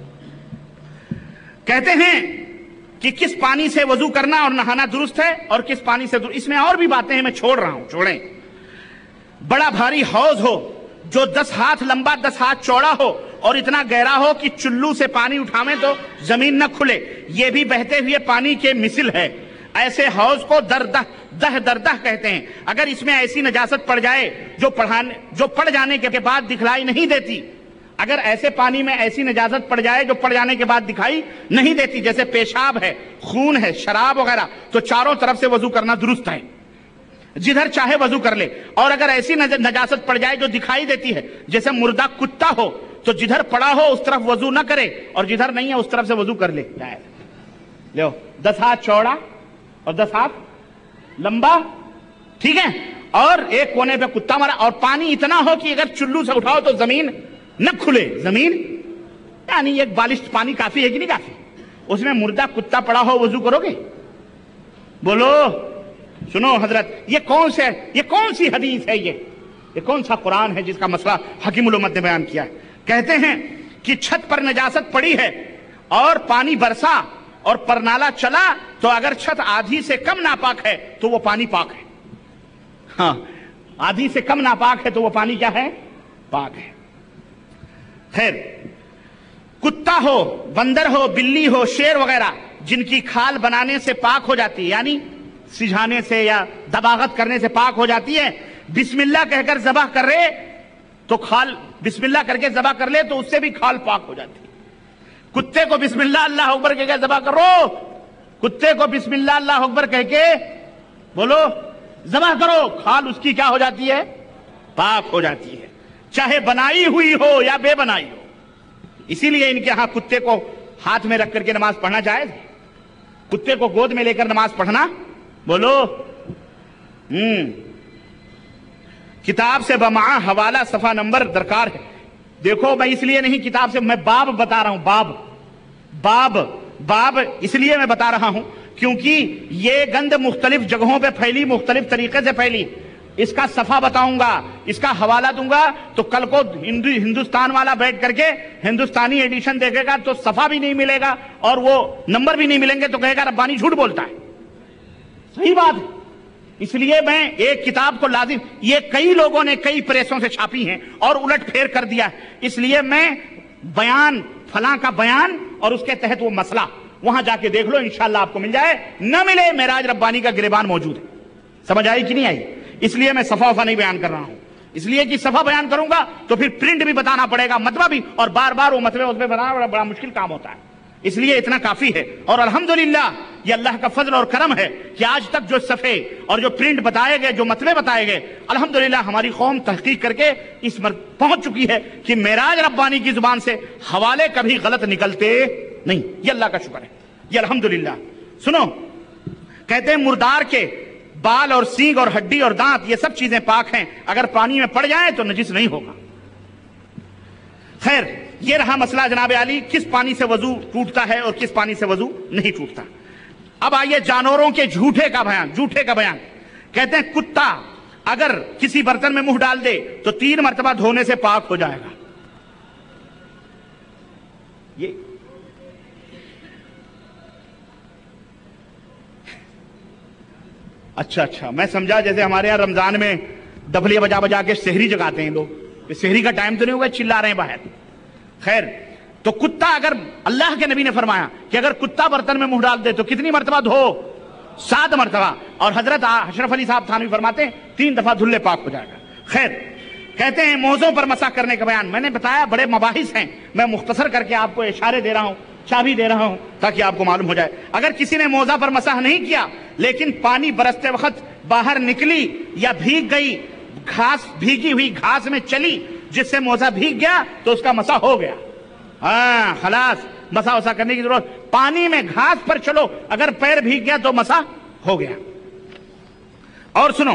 کہتے ہیں کہ کس پانی سے وضو کرنا اور نہانا درست ہے اور کس پانی سے درست. اس میں اور بھی باتیں ہیں، میں چھوڑ رہا ہوں، چھوڑیں. بڑا بھاری حوض ہو جو 10 ہاتھ لمبا 10 ہاتھ چوڑا ہو اور اتنا گہرا ہو کہ چلو سے پانی اٹھاویں تو زمین نہ کھلے، یہ بھی بہتے ہوئے پانی کے مثل ہے. ایسے حوض کو دردہ کہتے ہیں. اگر اس میں ایسی نجاست پڑ جائے جو پڑ جانے کے بعد دکھلائی نہیں دیتی، اگر ایسے پانی میں ایسی نجاست پڑ جائے جو پڑ جانے کے بعد دکھائی نہیں دیتی، جیسے پیشاب ہے، خون ہے، شراب وغیرہ، تو چاروں طرف سے وضو کرنا درست ہے، جدھر چاہے وضو کر لے. اور اگر ایسی نجاست پڑ جائے جو دکھائی دیتی ہے، جیسے مردہ کتا ہو، تو جدھر پڑا ہو اس طرف وضو نہ کرے اور جدھر نہیں ہے اس طرف سے وضو کر لے. لو، 10 ہاتھ چوڑا اور 10 ہاتھ لمبا، ٹھیک ہے، اور ایک کونے پہ کتا مرا، اور پانی اتنا ہو کہ اگر چلو سے اٹھاؤ تو زمین نہ کھلے. زمین یعنی ایک بالشت پانی کافی ہے کہ نہیں کافی؟ اس میں مردہ کتا پڑا ہو، وضو کرو گے؟ بولو. سنو حضرت، یہ کون سی حدیث ہے؟ یہ کون سا قرآن ہے جس کا مسئلہ حکیم الامت نے بیان کیا ہے؟ کہتے ہیں کہ چھت پر نجاست پڑی ہے اور پانی برسا اور پرنالا چلا تو اگر چھت آدھی سے کم ناپاک ہے تو وہ پانی پاک ہے. ہاں، آدھی سے کم ناپاک ہے تو وہ پانی کیا ہے؟ پاک ہے. خیر، کتا ہو، بندر ہو، بلی ہو، شیر وغیرہ جن کی کھال بنانے سے پاک ہو جاتی ہے، یعنی سجھانے سے یا دباغت کرنے سے پاک ہو جاتی ہے، بسم اللہ کہہ کر ذبح کر رہے تو کھال بسم اللہ کر کے ذبح کر لے تو اس سے بھی کھال پاک ہو جاتی ہے. کتے کو بسم اللہ اللہ اکبر کہہ کے ذبح کرو، کتے کو بسم اللہ اللہ اکبر کہہ کے بولو ذبح کرو، کھال اس کی کیا ہو جاتی ہے؟ پاک ہو جاتی ہے، چاہے بنائی ہوئی ہو یا بے بنائی ہو. اسی لیے ان کے ہاں کتے کو ہاتھ میں رکھ کر کے نماز پڑھنا جائز ہے، کتے کو گود میں لے کر نماز پڑھنا. بولو. کتاب سے بمعہ حوالہ صفحہ نمبر درکار ہے. دیکھو، میں اس لیے نہیں کتاب سے، میں باب بتا رہا ہوں. باب اس لیے میں بتا رہا ہوں کیونکہ یہ گند مختلف جگہوں پہ پھیلی، مختلف طریقے سے پھیلی. اس کا صفحہ بتاؤں گا، اس کا حوالہ دوں گا، تو کل کو ہندوستان والا بیٹھ کر کے ہندوستانی ایڈیشن دیکھے گا تو صفحہ بھی نہیں ملے گا اور وہ نمبر بھی نہیں ملیں گے تو کہے گا ربانی جھوٹ بولتا ہے. صحیح بات ہے. اس لیے میں ایک کتاب کو لازم، یہ کئی لوگوں نے کئی پریسوں سے چھاپی ہیں اور الٹ پھیر کر دیا ہے، اس لیے میں بیان فلاں کا بیان اور اس کے تحت وہ مسئلہ وہاں جا کے دیکھ لو، انشاءاللہ آپ کو مل جائے. نہ ملے، معراج ربانی کا گریبان موجود ہے. سمجھ آئی کہ نہیں آئی؟ اس لیے میں صفحہ نہیں بیان کر رہا ہوں، اس لیے کہ صفحہ بیان کروں گا تو پھر پرنٹ بھی بتانا پڑے گا، مطبع بھی، اور بار بار وہ مطبع اس میں بنانا بڑا مشکل کام ہوتا ہے. اس لیے اتنا کافی ہے. اور الحمدللہ یہ اللہ کا فضل اور کرم ہے کہ آج تک جو صفحے اور جو پرنٹ بتائے گئے، جو مطبع بتائے گئے، الحمدللہ ہماری قوم تحقیق کر کے اس پر پہنچ چکی ہے کہ معراج ربانی کی زبان سے حوالے کبھی غلط نکلتے نہیں. یہ اللہ کا شکر ہے، یہ الحمدللہ. سنو، کہتے ہیں مردار کے بال اور سینگ اور ہڈی اور دانت یہ سب چیزیں پاک ہیں، اگر پانی میں پڑ جائیں تو نجس نہیں ہوگا. خیر، یہ رہا مسئلہ جناب علی، کس پانی سے وضو ٹوٹتا ہے اور کس پانی سے وضو نہیں ٹوٹتا. اب آئیے جانوروں کے جھوٹے کا بیان. کہتے ہیں کتا اگر کسی برتن میں منہ ڈال دے تو 3 مرتبہ دھونے سے پاک ہو جائے گا. یہ اچھا میں سمجھا جیسے ہمارے یہاں رمضان میں ڈبلیاں بجا بجا کے سحری جگاتے ہیں لوگ. سحری کا ٹائم تو نہیں ہوگا, چلا رہے ہیں باہر. خیر, تو کتا اگر اللہ کے نبی نے فرمایا کہ اگر کتا برتن میں منہ ڈال دے تو کتنی مرتبہ دھو؟ 7 مرتبہ. اور حضرت اشرف علی صاحب تھانوی فرماتے ہیں 3 دفعہ دھلے پاک ہو جائے گا. خیر, کہتے ہیں موزوں پر مسح کرنے کا بیان. میں نے بتایا بڑے مباحث ہیں, میں مختصر کر کے آپ کو اشارے دے رہا ہوں, چابی دے رہا ہوں تاکہ آپ کو معلوم ہو جائے. اگر کسی نے موزہ پر مسح نہیں کیا لیکن پانی برستے وقت باہر نکلی یا بھیگ گئی, گھاس بھیگی ہوئی گھاس میں چلی جس سے موزہ بھیگ گیا تو اس کا مسح ہو گیا. ہاں خلاص, مسح وسا کرنے کی ضرورت. پانی میں گھاس پر چلو, اگر پیر بھیگ گیا تو مسح ہو گیا. اور سنو,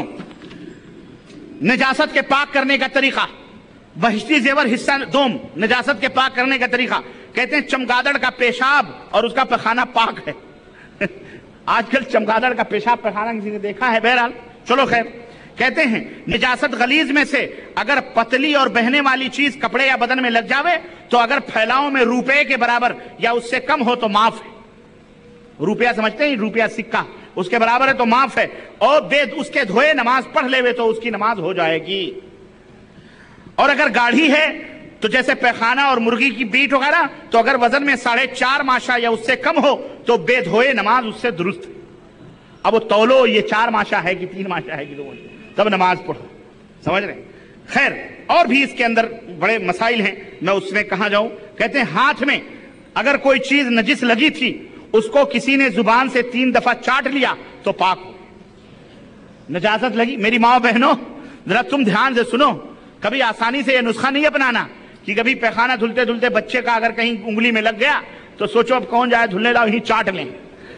نجاست کے پاک کرنے کا طریقہ, بہشتی زیور حصہ دوم, نجاست کے پاک کرنے کا طریقہ. کہتے ہیں چمگادڑ کا پیشاب اور اس کا پخانہ پاک ہے. آج کل چمگادڑ کا پیشاب پخانہ کسی نے دیکھا ہے؟ بہرحال چلو خیر. کہتے ہیں نجاست غلیظ میں سے اگر پتلی اور بہنے والی چیز کپڑے یا بدن میں لگ جاوے تو اگر پھیلاؤ میں روپے کے برابر یا اس سے کم ہو تو معاف ہے. روپیہ سمجھتے ہیں, روپیہ سکہ, اس کے برابر ہے تو معاف ہے. اور بے اس کے دھوئے نماز پڑھ لے تو اس کی نماز ہو جائے گی. اور اگر گاڑھی ہے تو جیسے پیخانہ اور مرغی کی بیٹ وغیرہ, تو اگر وزن میں 4.5 ماشا یا اس سے کم ہو تو بے دھوئے نماز اس سے درست ہے. اب وہ تولو یہ 4 ماشا ہے کہ 3 ماشا ہے کہ 2 ماشا, تب نماز پڑھو. سمجھ رہے ہیں؟ خیر, اور بھی اس کے اندر بڑے مسائل ہیں, میں اس میں کہاں جاؤں. کہتے ہیں ہاتھ میں اگر کوئی چیز نجس لگی تھی, اس کو کسی نے زبان سے 3 دفعہ چاٹ لیا تو پاک ہو. نجاست لگی, میری ماں بہنوں ذرا تم دھیان سے سنو, کبھی آسانی سے یہ نسخہ نہیں اپنانا کہ کبھی پیخانہ دھلتے دھلتے بچے کا اگر کہیں انگلی میں لگ گیا تو سوچو اب کون جائے دھلنے لاؤ, ہی چاٹ لیں.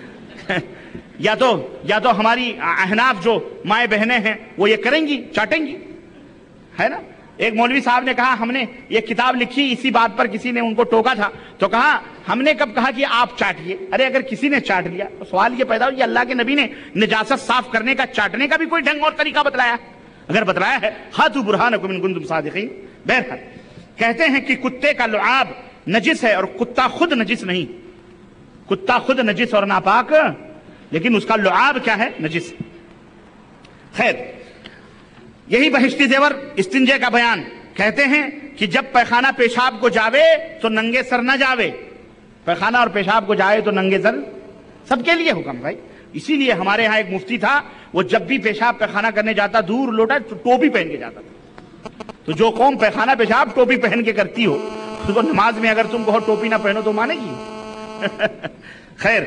یا تو ہماری احناف جو مائیں بہنیں ہیں وہ یہ کریں گی, چاٹیں گی, ہے نا. ایک مولوی صاحب نے کہا ہم نے یہ کتاب لکھی اسی بات پر, کسی نے ان کو ٹوکا تھا تو کہا ہم نے کب کہا کہ آپ چاٹیے. ارے اگر کسی نے چاٹ لیا تو سوال یہ پیدا ہو کہ اللہ کے نبی نے نجاست صاف کرنے کا, چاٹنے کا بھی کوئی ڈھنگ اور طریقہ بتلایا؟ اگر بتلایا ہے ہاتھو برہانکم ان کنتم صادقین. بہرحال کہتے ہیں کہ کتے کا لعاب نجس ہے اور کتا خود نجس نہیں. کتا خود نجس اور ناپاک, لیکن اس کا لعاب کیا ہے؟ نجس. خیر, یہی بہشتی زیور استنجے کا بیان. کہتے ہیں کہ جب پیخانہ پیشاب کو جاوے تو ننگے سر نہ جاوے. پیخانہ اور پیشاب کو جائے تو ننگے سر, سب کے لیے حکم بھائی. اسی لیے ہمارے ہاں ایک مفتی تھا, وہ جب بھی پیشاب پیخانہ کرنے جاتا دور لوٹا تو ٹوپی پہن کے جاتا تھا. تو جو قوم پیخانہ پیشاب ٹوپی پہن کے کرتی ہو, تو نماز میں اگر تم کہو ٹوپی نہ پہنو تو مانے گی؟ خیر,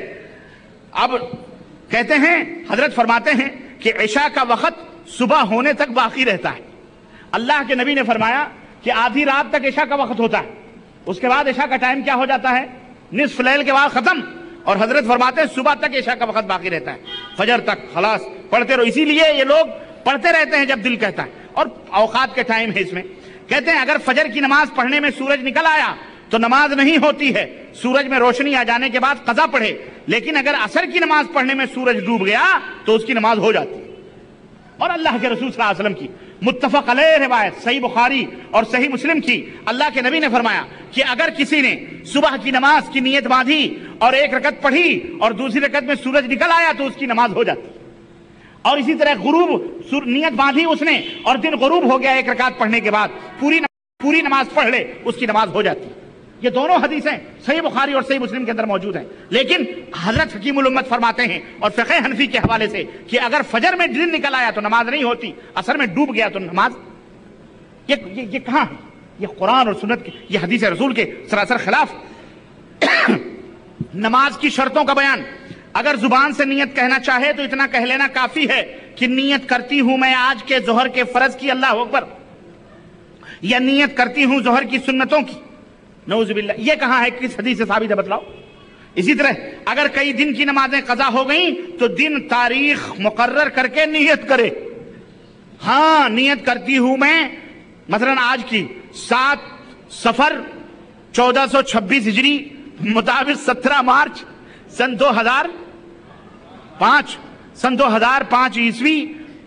اب کہتے ہیں حضرت فرماتے ہیں کہ عشاء کا وقت صبح ہونے تک باقی رہتا ہے. اللہ کے نبی نے فرمایا کہ آدھی رات تک عشاء کا وقت ہوتا ہے, اس کے بعد عشاء کا ٹائم کیا ہو جاتا ہے؟ نصف لیل کے بعد ختم. اور حضرت فرماتے ہیں صبح تک عشاء کا وقت باقی رہتا ہے, فجر تک خلاص پڑھتے رہو. اسی لیے یہ لوگ پڑھتے رہتے ہیں جب دل کہتا ہے, اور اوقات کے ٹائم ہے اس میں. کہتے ہیں اگر فجر کی نماز پڑھنے میں سورج نکل آیا تو نماز نہیں ہوتی ہے, سورج میں روشنی آ جانے کے بعد قضا پڑھے. لیکن اگر عصر کی نماز پڑھنے میں سورج ڈوب گیا تو اس کی نماز ہو جاتی. اور اللہ کے رسول صلی اللہ علیہ وسلم کی متفق علیہ روایت صحیح بخاری اور صحیح مسلم کی, اللہ کے نبی نے فرمایا کہ اگر کسی نے صبح کی نماز کی نیت باندھی اور 1 رکعت پڑھی اور دوسری رکعت میں سورج نکل آیا تو اس کی نماز ہو جاتی. اور اسی طرح غروب نیت باندھی اس نے اور دن غروب ہو گیا 1 رکعت پڑھنے کے بعد, پوری نماز پڑھ لے اس کی نماز ہو جاتی. یہ دونوں حدیثیں صحیح بخاری اور صحیح مسلم کے اندر موجود ہیں. لیکن حضرت حکیم الامت فرماتے ہیں اور فقہ حنفی کے حوالے سے کہ اگر فجر میں دن نکل آیا تو نماز نہیں ہوتی, عصر میں ڈوب گیا تو نماز. یہ کہاں ہے؟ یہ قرآن اور سنت یہ حدیث رسول کے سراسر خلاف. نماز کی شرطوں کا بیان. اگر زبان سے نیت کہنا چاہے تو اتنا کہہ لینا کافی ہے کہ نیت کرتی ہوں میں آج کے ظہر کے فرض کی, اللہ اکبر, یا نیت کرتی ہوں ظہر کی سنتوں کی. نعوذ باللہ, یہ کہاں ہے؟ کس حدیث سے ثابت ہے بتلاؤ. اسی طرح اگر کئی دن کی نمازیں قضا ہو گئیں تو دن تاریخ مقرر کر کے نیت کرے. ہاں نیت کرتی ہوں میں مثلا آج کی 7 صفر 1426 ہجری مطابق 17 مارچ سن 2005 عیسوی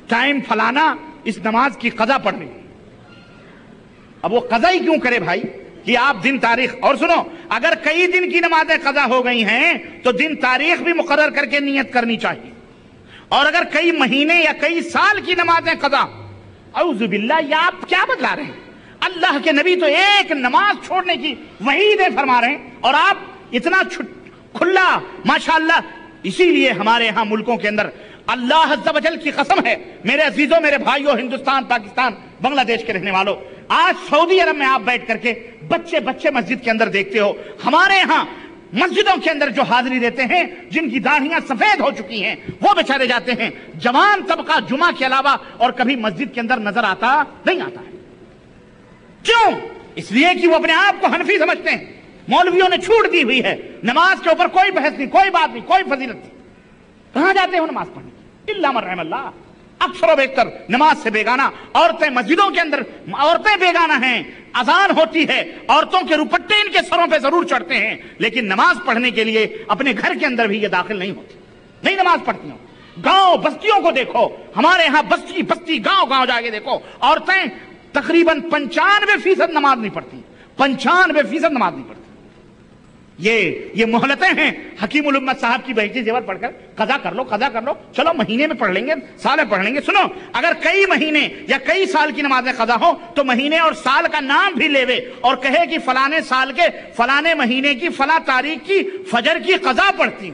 ٹائم فلانا اس نماز کی قضا پڑھنی. اب وہ قضا ہی کیوں کرے بھائی کہ آپ دن تاریخ. اور سنو، اگر کئی دن کی نمازیں قضا ہو گئی ہیں تو دن تاریخ بھی مقرر کر کے نیت کرنی چاہیے. اور اگر کئی مہینے یا کئی سال کی نمازیں قضا، اعوذ باللہ، یہ آپ کیا بتلا رہے ہیں؟ اللہ کے نبی تو ایک نماز چھوڑنے کی وعیدیں فرما رہے ہیں اور آپ اتنا کھلا ماشاءاللہ. اسی لیے ہمارے ہاں ملکوں کے اندر اللہ عز و جل کی قسم ہے میرے عزیزوں، میرے بھائیوں، ہندوستان، پاکستان، بنگلہ دیش کے رہنے والوں، آج سعودی عرب میں آپ بیٹھ کر کے بچے مسجد کے اندر دیکھتے ہو. ہمارے ہاں مسجدوں کے اندر جو حاضری دیتے ہیں، جن کی داڑھیاں سفید ہو چکی ہیں، وہ بیچارے جاتے ہیں. جوان طبقہ جمعہ کے علاوہ اور کبھی مسجد کے اندر نظر آتا نہیں آتا ہے. کیوں؟ اس لیے کہ وہ اپنے آپ کو حنفی سمجھتے ہیں. مولویوں نے چھوٹ دی ہوئی ہے، نماز کے اوپر کوئی بحث نہیں، کوئی بات نہیں، کوئی فضیلت نہیں. کہاں جاتے ہو نماز پڑھنے؟ الا من رحم اللہ. اکثر و بیشتر نماز سے بیگانہ عورتیں مسجدوں کے اندر، عورتیں بیگانہ ہیں. اذان ہوتی ہے، عورتوں کے روپٹے ان کے سروں پہ ضرور چڑھتے ہیں، لیکن نماز پڑھنے کے لیے اپنے گھر کے اندر بھی یہ داخل نہیں ہوتی، نہیں نماز پڑھتی ہوں. گاؤں بستیوں کو دیکھو، ہمارے ہاں بستی گاؤں جا کے دیکھو، عورتیں تقریباً 95% نماز نہیں پڑھتی، 95% نماز نہیں پڑھتی. یہ مہلتیں ہیں. حکیم الامت صاحب کی بہجتی زیور پڑھ کر قضا کر لو، چلو مہینے میں پڑھ لیں گے، سال میں پڑھ لیں گے. سنو، اگر کئی مہینے یا کئی سال کی نمازیں قضا ہو تو مہینے اور سال کا نام بھی لیوے اور کہے کہ فلانے سال کے فلانے مہینے کی فلاں تاریخ کی فجر کی قضا پڑھتی.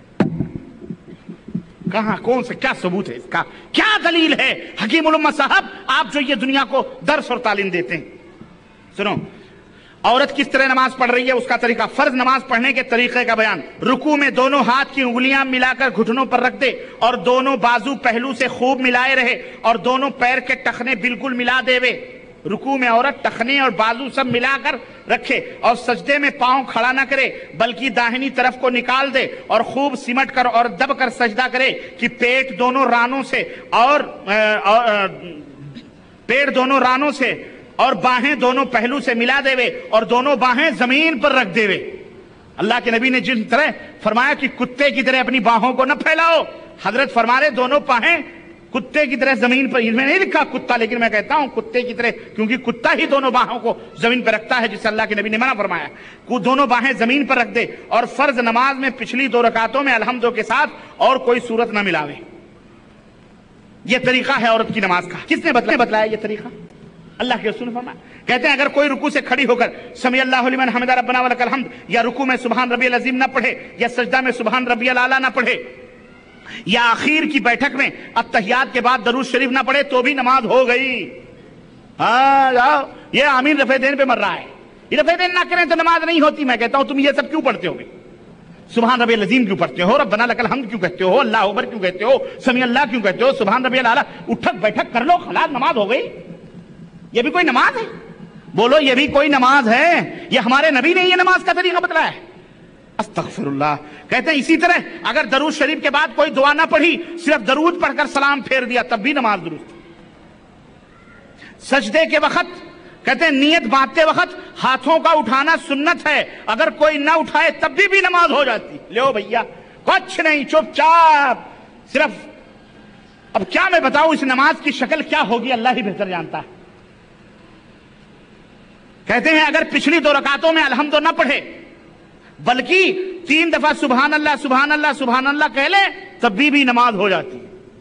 کہاں، کون سے، کیا ثبوت ہے اس کا؟ کیا دلیل ہے؟ حکیم الامت صاحب آپ جو یہ دنیا کو درس اور تعلیم دیتے ہیں. سنو، عورت کس طرح نماز پڑھ رہی ہے، اس کا طریقہ. فرض نماز پڑھنے کے طریقے کا بیان. رکوع میں دونوں ہاتھ کی انگلیاں ملا کر گھٹنوں پر رکھ دے اور دونوں بازو پہلو سے خوب ملائے رہے اور دونوں پیر کے ٹخنے بالکل ملا دے وے. رکوع میں عورت ٹخنے اور بازو سب ملا کر رکھے اور سجدے میں پاؤں کھڑا نہ کرے بلکہ داہنی طرف کو نکال دے اور خوب سمٹ کر اور دب کر سجدہ کرے کہ پیٹ دونوں رانوں سے اور باہیں دونوں پہلو سے ملا دے وے اور دونوں باہیں زمین پر رکھ دے وے. اللہ کے نبی نے جس طرح فرمایا کہ کتے کی طرح اپنی باہوں کو نہ پھیلاؤ، حضرت فرما رہے دونوں باہیں کتے کی طرح زمین پر. میں نہیں لکھا کتا، لیکن میں کہتا ہوں کتے کی طرح، کیونکہ کتا ہی دونوں باہوں کو زمین پر رکھتا ہے، جس سے اللہ کے نبی نے منع فرمایا. دونوں باہیں زمین پر رکھ دے اور فرض نماز میں پچھلی 2 رکعتوں میں الحمدو کے ساتھ اور کوئی صورت نہ ملاوے. یہ طریقہ ہے عورت کی نماز کا. کس نے بتلایا یہ طریقہ؟ اللہ کے رسول نے فرمایا. کہتے ہیں اگر کوئی رکوع سے کھڑی ہو کر سمی اللہ لمن حمدہ ربنا ولک الحمد یا رکوع میں سبحان ربی العظیم نہ پڑھے یا سجدہ میں سبحان ربی الاعلیٰ نہ پڑھے یا آخر کی بیٹھک میں التحیات کے بعد درود شریف نہ پڑھے تو بھی نماز ہو گئی. جاؤ، یہ آمین رفع دین پہ مر رہا ہے. یہ رفع دین نہ کریں تو نماز نہیں ہوتی. میں کہتا ہوں تم یہ سب کیوں پڑھتے ہو؟ سبحان ربی العظیم کیوں پڑھتے ہو؟ ربنا لک الحمد کیوں کہتے ہو؟ اللہ اکبر کیوں کہتے ہو؟ سمی اللہ کیوں کہتے ہو؟ سبحان ربی الاعلیٰ. اٹھک بیٹھک کر لو، خلاص نماز ہو گئی. یہ بھی کوئی نماز ہے؟ بولو، یہ بھی کوئی نماز ہے؟ یہ ہمارے نبی نے یہ نماز کا طریقہ بتلایا ہے. استغفر اللہ. کہتے ہیں اسی طرح اگر درود شریف کے بعد کوئی دعا نہ پڑھی، صرف درود پڑھ کر سلام پھیر دیا، تب بھی نماز درست. سجدے کے وقت کہتے ہیں نیت باندھتے وقت ہاتھوں کا اٹھانا سنت ہے، اگر کوئی نہ اٹھائے تب بھی نماز ہو جاتی. لو بھیا، کچھ نہیں، چپ چاپ صرف. اب کیا میں بتاؤں اس نماز کی شکل کیا ہوگی، اللہ ہی بہتر جانتا ہے. کہتے ہیں اگر پچھلی 2 رکعتوں میں الحمد نہ پڑھے بلکہ 3 دفعہ سبحان اللہ سبحان اللہ سبحان اللہ کہہ لے تب بھی نماز ہو جاتی.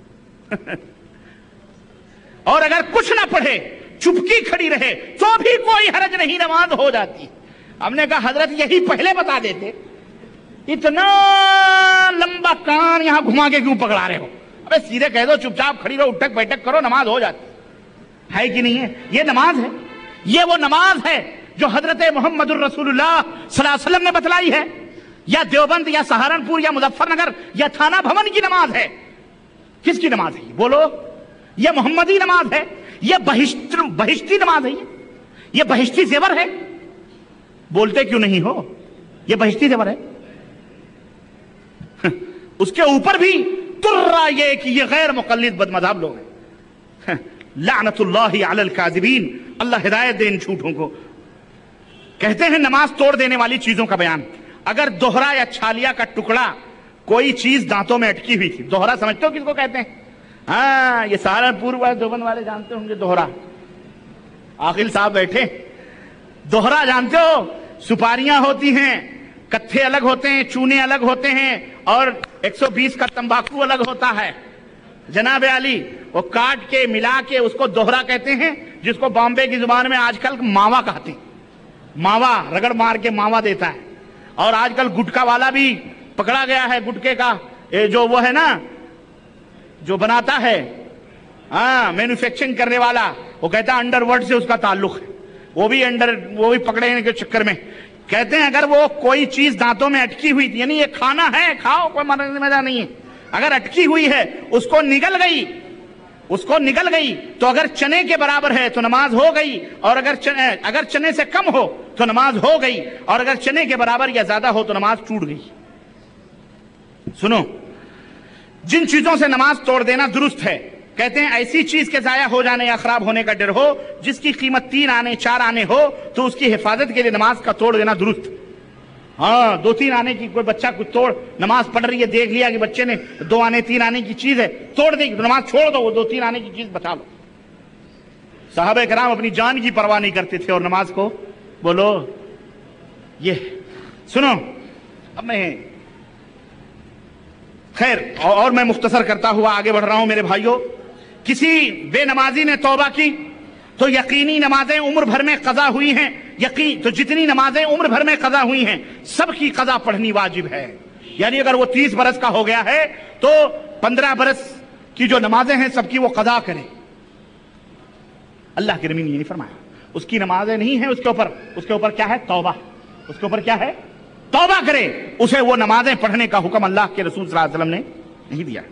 اور اگر کچھ نہ پڑھے، چپکی کھڑی رہے تو بھی کوئی حرج نہیں، نماز ہو جاتی. ہم نے کہا حضرت یہی پہلے بتا دیتے، اتنا لمبا کان یہاں گھما کے کیوں پکڑا رہے ہو؟ ابے سیدھے کہہ دو، چپ چاپ کھڑی رہو، اٹھک بیٹھک کرو، نماز ہو جاتی ہے کہ نہیں ہے؟ یہ نماز ہے. یہ وہ نماز ہے جو حضرت محمد الرسول اللہ صلی اللہ علیہ وسلم نے بتلائی ہے، یا دیوبند یا سہارنپور یا مظفر نگر یا تھانہ بھون کی نماز ہے. کس کی نماز ہے؟ بولو. یہ محمدی نماز ہے، یہ بہشتی نماز ہے، یہ بہشتی زیور ہے. بولتے کیوں نہیں ہو؟ یہ بہشتی زیور ہے. اس کے اوپر بھی ترا یہ کہ یہ غیر مقلد بد مذہب لوگ ہیں. لعنت اللہ علی الکاذبین. اللہ ہدایت دے ان جھوٹوں کو. کہتے ہیں نماز توڑ دینے والی چیزوں کا بیان. اگر دوہرا یا چھالیا کا ٹکڑا کوئی چیز دانتوں میں اٹکی ہوئی تھی، دوہرا سمجھتے ہو کس کو کہتے ہیں؟ ہاں یہ سہارنپور والے دیوبند والے جانتے ہوں گے دوہرا، عاقل صاحب بیٹھے، دوہرا جانتے ہو؟ سپاریاں ہوتی ہیں، کتھے الگ ہوتے ہیں، چونے الگ ہوتے ہیں، اور 120 کا تمباکو الگ ہوتا ہے۔ جناب علی وہ کاٹ کے ملا کے اس کو دوہرا کہتے ہیں، جس کو بامبے کی زبان میں آج کل ماوا کہتے ہیں۔ ماوا رگڑ مار کے ماوا دیتا ہے۔ اور آج کل گٹکا والا بھی پکڑا گیا ہے، گٹکے کا جو وہ ہے نا جو بناتا ہے، ہاں مینوفیکچرنگ کرنے والا، وہ کہتا ہے انڈر ورلڈ سے اس کا تعلق ہے، وہ بھی پکڑنے کے چکر میں کہتے ہیں اگر وہ کوئی چیز دانتوں میں اٹکی ہوئی تھی، یعنی یہ کھانا ہے کھاؤ کوئی مرض نہیں ہے، اگر اٹکی ہوئی ہے اس کو نگل گئی تو اگر چنے کے برابر ہے تو نماز ہو گئی، اور اگر چنے سے کم ہو تو نماز ہو گئی، اور اگر چنے کے برابر یا زیادہ ہو تو نماز ٹوٹ گئی۔ سنو، جن چیزوں سے نماز توڑ دینا درست ہے، کہتے ہیں ایسی چیز کے ضائع ہو جانے یا خراب ہونے کا ڈر ہو جس کی قیمت 3 آنے 4 آنے ہو تو اس کی حفاظت کے لیے نماز کا توڑ دینا درست۔ ہاں 2-3 آنے کی کوئی بچہ کچھ توڑ نماز پڑھ رہی ہے، دیکھ لیا کہ بچے نے 2 آنے 3 آنے کی چیز ہے توڑ دے گی تو نماز چھوڑ دو، وہ 2-3 آنے کی چیز بچا لو۔ صحابہ کرام اپنی جان کی پرواہ نہیں کرتے تھے اور نماز کو بولو یہ سنو۔ اب میں خیر اور میں مختصر کرتا ہوا آگے بڑھ رہا ہوں میرے بھائیوں۔ کسی بے نمازی نے توبہ کی تو یقینی نمازیں عمر بھر میں قضا ہوئی ہیں، تو جتنی نمازیں عمر بھر میں قضا ہوئی ہیں سب کی قضا پڑھنی واجب ہے۔ یعنی اگر وہ 30 برس کا ہو گیا ہے تو 15 برس کی جو نمازیں ہیں سب کی وہ قضا کرے۔ اللہ کے نبی نے یہ نہیں فرمایا اس کی نمازیں نہیں ہیں، اس کے اوپر کیا ہے؟ توبہ۔ اس کے اوپر کیا ہے؟ توبہ کرے، اسے وہ نمازیں پڑھنے کا حکم اللہ کے رسول صلی اللہ علیہ وسلم نے نہیں دیا۔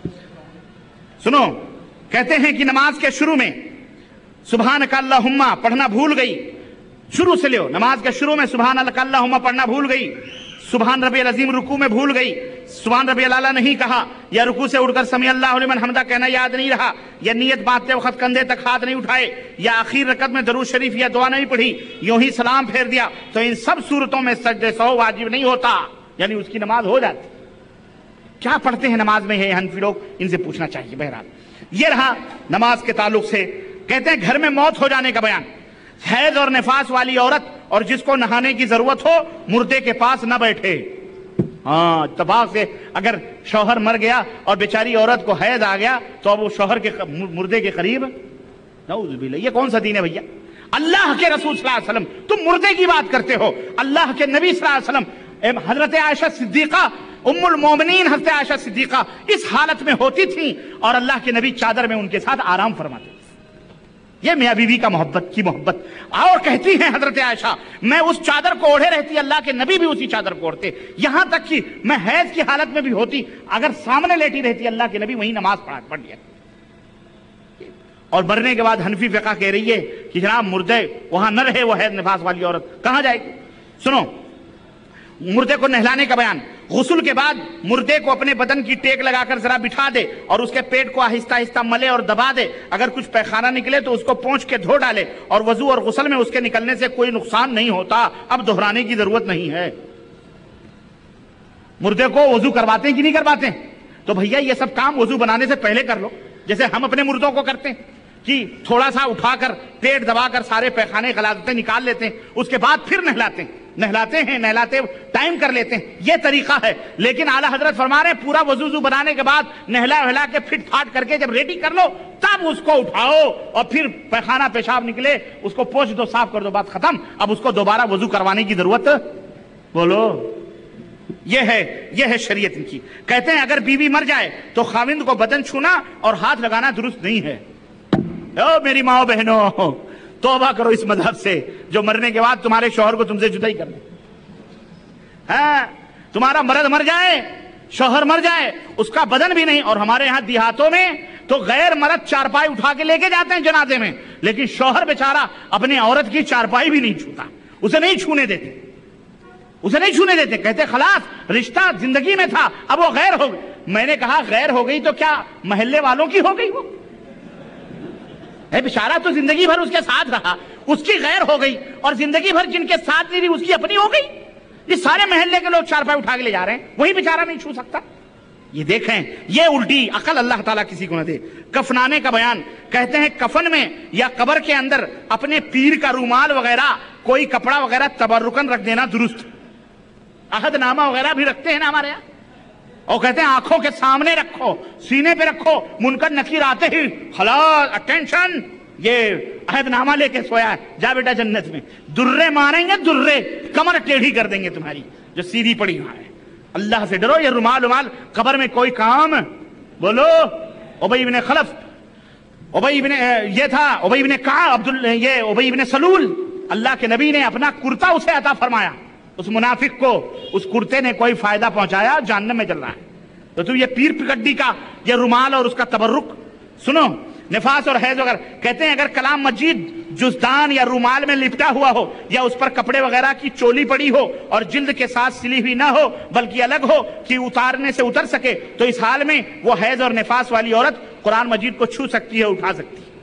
سنو، کہتے ہیں کہ نماز کے شروع میں سبحانک اللہم پڑھنا بھول گئی، شروع سے لیو، نماز کے شروع میں سبحانک اللہم پڑھنا بھول گئی، سبحان ربی العظیم رکوع میں بھول گئی، سبحان ربی الاعلیٰ نہیں کہا، یا رکوع سے اٹھ کر سمیع اللہ لمن حمدہ کہنا یاد نہیں رہا، یا نیت باندھتے وقت کندھے تک ہاتھ نہیں اٹھائے، یا آخر رکعت میں درود شریف یا دعا نہیں پڑھی، یوں ہی سلام پھیر دیا، تو ان سب صورتوں میں سجدہ سہو واجب نہیں ہوتا، یعنی اس کی نماز ہو جاتی۔ کیا پڑھتے ہیں نماز میں یہ حنفی لوگ؟ ان سے پوچھنا چاہیے۔ بہرحال یہ رہا نماز کے تعلق سے۔ کہتے ہیں گھر میں موت ہو جانے کا بیان، حیض اور نفاس والی عورت اور جس کو نہانے کی ضرورت ہو مردے کے پاس نہ بیٹھے۔ ہاں اتفاق سے اگر شوہر مر گیا اور بیچاری عورت کو حیض آ گیا تو اب وہ شوہر کے مردے کے قریب، نعوذ باللہ، یہ کون سا دین ہے بھیا؟ اللہ کے رسول صلی اللہ علیہ وسلم، تم مردے کی بات کرتے ہو، اللہ کے نبی صلی اللہ علیہ وسلم، حضرت عائشہ صدیقہ ام المومنین حضرت عائشہ صدیقہ اس حالت میں ہوتی تھیں اور اللہ کے نبی چادر میں ان کے ساتھ آرام فرماتے تھے۔ یہ میاں بیوی کا محبت کی محبت۔ اور کہتی ہیں حضرت عائشہ میں اس چادر کو اوڑھے رہتی، اللہ کے نبی بھی اسی چادر کو اوڑھتے، یہاں تک کہ میں حیض کی حالت میں بھی ہوتی، اگر سامنے لیٹی رہتی اللہ کے نبی وہیں نماز پڑھ لیا۔ اور مرنے کے بعد حنفی فقہ کہہ رہی ہے کہ جناب مردے وہاں نہ رہے، وہ حیض نفاس والی عورت کہاں جائے گی؟ سنو، مردے کو نہلانے کا بیان، غسل کے بعد مردے کو اپنے بدن کی ٹیک لگا کر ذرا بٹھا دے اور اس کے پیٹ کو آہستہ آہستہ ملے اور دبا دے، اگر کچھ پیخانہ نکلے تو اس کو پونچھ کے دھو ڈالے، اور وضو اور غسل میں اس کے نکلنے سے کوئی نقصان نہیں ہوتا، اب دہرانے کی ضرورت نہیں ہے۔ مردے کو وضو کرواتے ہیں کہ نہیں کرواتے ہیں؟ تو بھیا یہ سب کام وضو بنانے سے پہلے کر لو، جیسے ہم اپنے مردوں کو کرتے ہیں کہ تھوڑا سا اٹھا کر پیٹ دبا کر سارے پیخانے غلاظتیں نکال لیتے ہیں، اس کے بعد پھر نہلاتے ٹائم کر لیتے ہیں، یہ طریقہ ہے۔ لیکن اعلیٰ حضرت فرما رہے ہیں پورا وضو بنانے کے بعد نہلا کے پھٹ پھاٹ کر کے جب ریڈی کر لو تب اس کو اٹھاؤ، اور پھر پیخانہ پیشاب نکلے اس کو پوچھ دو، صاف کر دو، بات ختم۔ اب اس کو دوبارہ وضو کروانے کی ضرورت بولو، یہ ہے شریعت کی۔ کہتے ہیں اگر بیوی مر جائے تو خاوند کو بدن چھونا اور ہاتھ لگانا درست نہیں ہے۔ او میری ماں بہنوں، توبہ کرو اس مذہب سے جو مرنے کے بعد تمہارے شوہر کو تم سے جدائی کر دے۔ ہاں تمہارا مرد مر جائے، شوہر مر جائے، اس کا بدن بھی نہیں، اور ہمارے ہاں دیہاتوں میں تو غیر مرد چارپائی اٹھا کے لے کے جاتے ہیں جنازے میں، لیکن شوہر بیچارہ اپنی عورت کی چارپائی بھی نہیں چھوتا، اسے نہیں چھونے دیتے، کہتے خلاص رشتہ زندگی میں تھا اب وہ غیر ہو گئی۔ میں نے کہا غیر ہو گئی تو کیا محلے والوں کی ہو گئی؟ وہ بیچارہ تو زندگی بھر اس کے ساتھ رہا، اس کی غیر ہو گئی، اور زندگی بھر جن کے ساتھ نہیں رہی اس کی اپنی ہو گئی۔ یہ سارے محلے کے لوگ چارپائی اٹھا کے لے جا رہے ہیں، وہی بیچارہ نہیں چھو سکتا۔ یہ دیکھیں، یہ الٹی عقل اللہ تعالیٰ کسی کو نہ دے۔ کفنانے کا بیان، کہتے ہیں کفن میں یا قبر کے اندر اپنے پیر کا رومال وغیرہ، کوئی کپڑا وغیرہ تبرکن رکھ دینا درست۔ عہد نامہ وغیرہ بھی رکھتے ہیں نا ہمارے یہاں، اور کہتے ہیں آنکھوں کے سامنے رکھو، سینے پہ رکھو، منکر نکیر آتے ہی خلاص اٹینشن، یہ عہد نامہ لے کے سویا ہے، جا بیٹا جنت میں۔ درے ماریں گے، درے کمر ٹیڑھی کر دیں گے تمہاری جو سیدھی پڑی وہاں ہے۔ اللہ سے ڈرو، یہ رومال قبر میں کوئی کام؟ بولو۔ ابی بن خلف، یہ تھا ابی بن کعب، یہ ابی بن سلول، اللہ کے نبی نے اپنا کرتا اسے عطا فرمایا، اس منافق کو اس کرتے نے کوئی فائدہ پہنچایا، جہنم میں جل رہا ہے۔ تو یہ پیر پگڈی کا یہ رومال اور اس کا تبرک، سنو، نفاس اور حیض وغیرہ، کہتے ہیں اگر کلام مجید جزدان یا رومال میں لپٹا ہوا ہو، یا اس پر کپڑے وغیرہ کی چولی پڑی ہو اور جلد کے ساتھ سلی ہوئی نہ ہو بلکہ الگ ہو کہ اتارنے سے اتر سکے، تو اس حال میں وہ حیض اور نفاس والی عورت قرآن مجید کو چھو سکتی ہے، اٹھا سکتی ہے۔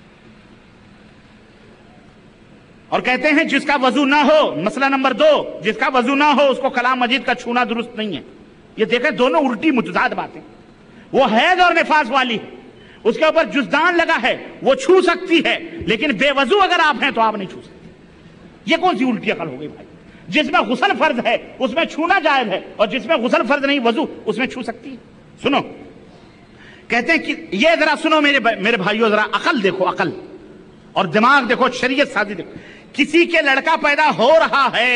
اور کہتے ہیں جس کا وضو نہ ہو، مسئلہ نمبر 2، جس کا وضو نہ ہو اس کو کلام مجید کا چھونا درست نہیں ہے۔ یہ دیکھیں دونوں الٹی متضاد باتیں۔ وہ حیض اور نفاس والی ہے، اس کے اوپر جزدان لگا ہے، وہ چھو سکتی ہے، لیکن بے وضو اگر آپ ہیں تو آپ نہیں چھو سکتے۔ یہ کون سی الٹی عقل ہو گئی بھائی؟ جس میں غسل فرض ہے اس میں چھونا جائز ہے، اور جس میں غسل فرض نہیں وضو، اس میں چھو سکتی ہے۔ سنو، کہتے ہیں کہ یہ ذرا سنو میرے بھائیو، ذرا عقل دیکھو، عقل اور دماغ دیکھو، شریعت سازی دیکھو۔ کسی کے لڑکا پیدا ہو رہا ہے،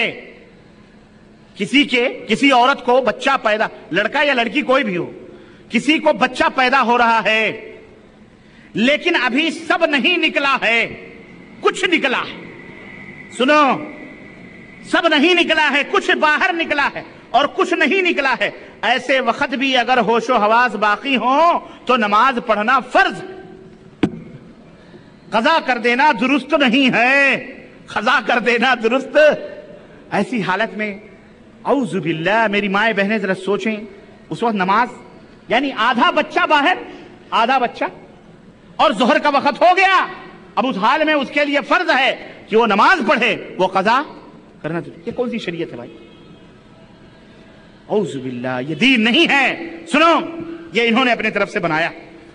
کسی عورت کو بچہ پیدا، لڑکا یا لڑکی کوئی بھی ہو، کسی کو بچہ پیدا ہو رہا ہے، لیکن ابھی سب نہیں نکلا ہے، کچھ نکلا ہے۔ سنو، سب نہیں نکلا ہے، کچھ باہر نکلا ہے اور کچھ نہیں نکلا ہے، ایسے وقت بھی اگر ہوش و حواس باقی ہوں تو نماز پڑھنا فرض، قضا کر دینا درست نہیں ہے، قضا کر دینا درست۔ ایسی حالت میں اعوذ باللہ، میری مائیں بہنیں ذرا سوچیں، اس وقت نماز، یعنی آدھا بچہ باہر، آدھا بچہ، اور ظہر کا وقت ہو گیا، اب اس حال میں اس کے لیے فرض ہے کہ وہ نماز پڑھے، وہ قضا کرنا ضروری۔ یہ کون سی شریعت ہے بھائی؟ اعوذ باللہ، یہ دین نہیں ہے۔ سنو، یہ انہوں نے اپنے طرف سے بنایا۔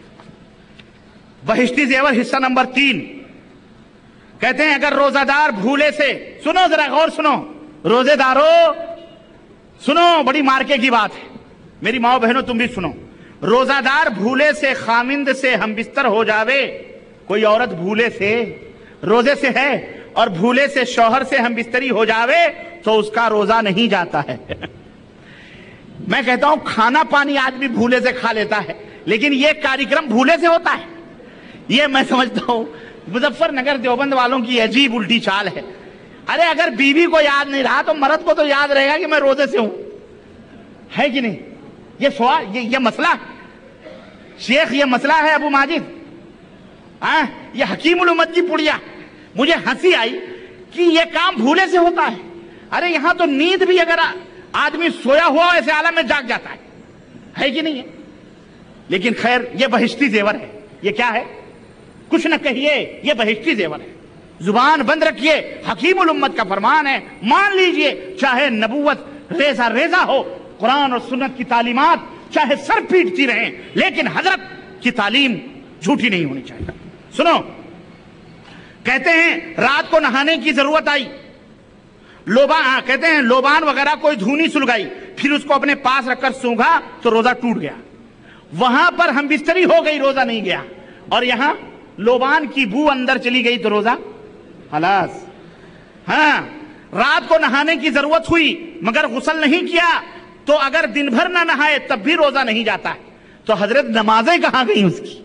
بہشتی زیور حصہ نمبر 3، کہتے ہیں اگر روزہ دار بھولے سے، سنو ذرا غور سنو، روزے دارو سنو، بڑی مارکے کی بات ہے، میری ماؤں بہنوں تم بھی سنو، روزہ دار بھولے سے خامند سے ہم بستر ہو جاوے، کوئی عورت بھولے سے روزے سے ہے اور بھولے سے شوہر سے ہم بستری ہو جاوے تو اس کا روزہ نہیں جاتا ہے۔ میں کہتا ہوں کھانا پانی آدمی بھولے سے کھا لیتا ہے، لیکن یہ کاریکرم بھولے سے ہوتا ہے؟ یہ میں سمجھتا ہوں مظفر نگر دیوبند والوں کی عجیب الٹی چال ہے۔ ارے اگر بیوی کو یاد نہیں رہا تو مرد کو تو یاد رہے گا کہ میں روزے سے ہوں، ہے کہ نہیں؟ یہ سوال، یہ مسئلہ شیخ، یہ مسئلہ ہے ابو ماجد، یہ حکیم الامت کی پڑیا۔ مجھے ہنسی آئی کہ یہ کام بھولے سے ہوتا ہے۔ ارے یہاں تو نیند بھی اگر آدمی سویا ہوا ایسے عالم میں جاگ جاتا ہے کہ نہیں ہے؟ لیکن خیر، یہ بہشتی زیور ہے۔ یہ کیا ہے؟ کچھ نہ کہیے، یہ بہشتی زیور ہے، زبان بند رکھیے، حکیم الامت کا فرمان ہے، مان لیجئے، چاہے نبوت ریزہ ریزہ ہو، قرآن اور سنت کی تعلیمات چاہے سر پیٹتی رہیں، لیکن حضرت کی تعلیم جھوٹی نہیں ہونی چاہیے۔ سنو، کہتے ہیں رات کو نہانے کی ضرورت آئی، کہتے ہیں لوبان وغیرہ کوئی دھونی سلگائی، پھر اس کو اپنے پاس رکھ کر سونگا تو روزہ ٹوٹ گیا، وہاں پر ہم بستری ہو گئی، روزہ نہیں گیا، اور یہاں لوبان کی بو اندر چلی گئی تو روزہ خلاص۔ ہاں، رات کو نہانے کی ضرورت ہوئی مگر غسل نہیں کیا تو اگر دن بھر نہ نہائے تب بھی روزہ نہیں جاتا ہے، تو حضرت نمازیں کہاں گئی اس کی؟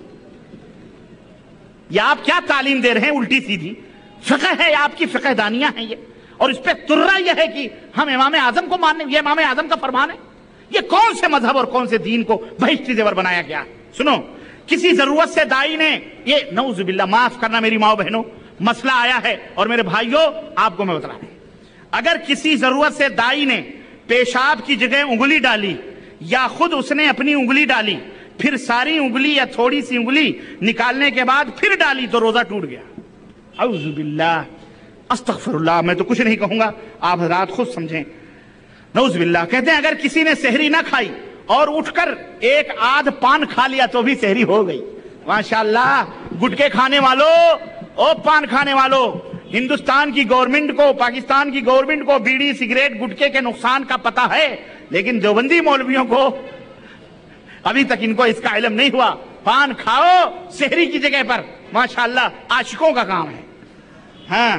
یا آپ کیا تعلیم دے رہے ہیں الٹی سیدھی؟ فقہ ہے آپ کی، فقہ دانیاں ہیں یہ، اور اس پہ ترہ یہ ہے کہ ہم امام اعظم کو ماننے، یہ امام اعظم کا فرمان ہے۔ یہ کون سے مذہب اور کون سے دین کو بہشتی زیور بنایا گیا؟ سنو، کسی ضرورت سے دائی نے، یہ نعوذ باللہ، معاف کرنا میری ماؤں بہنوں، مسئلہ آیا ہے اور میرے بھائیوں آپ کو میں بتا رہا ہوں، اگر کسی ضرورت سے دائی نے پیشاب کی جگہ انگلی ڈالی یا خود اس نے اپنی انگلی ڈالی، پھر ساری انگلی یا تھوڑی سی انگلی نکالنے کے بعد پھر ڈالی تو روزہ ٹوٹ گیا۔ اعوذ باللہ، استغفر اللہ، میں تو کچھ نہیں کہوں گا، آپ حضرات خود سمجھیں۔ نعوذ باللہ، کہتے ہیں اگر کسی نے سحری نہ کھائی اور اٹھ کر ایک آدھ پان کھا لیا تو بھی سحری ہو گئی. ماشاءاللہ. گٹکے کھانے والوں، او پان کھانے والوں، ہندوستان کی گورنمنٹ کو، پاکستان کی گورنمنٹ کو بیڑی سگریٹ گٹکے کے نقصان کا پتہ ہے، لیکن دیوبندی مولویوں کو ابھی تک ان کو اس کا علم نہیں ہوا. پان کھاؤ سحری کی جگہ پر، ماشاءاللہ عاشقوں کا کام ہے. ہاں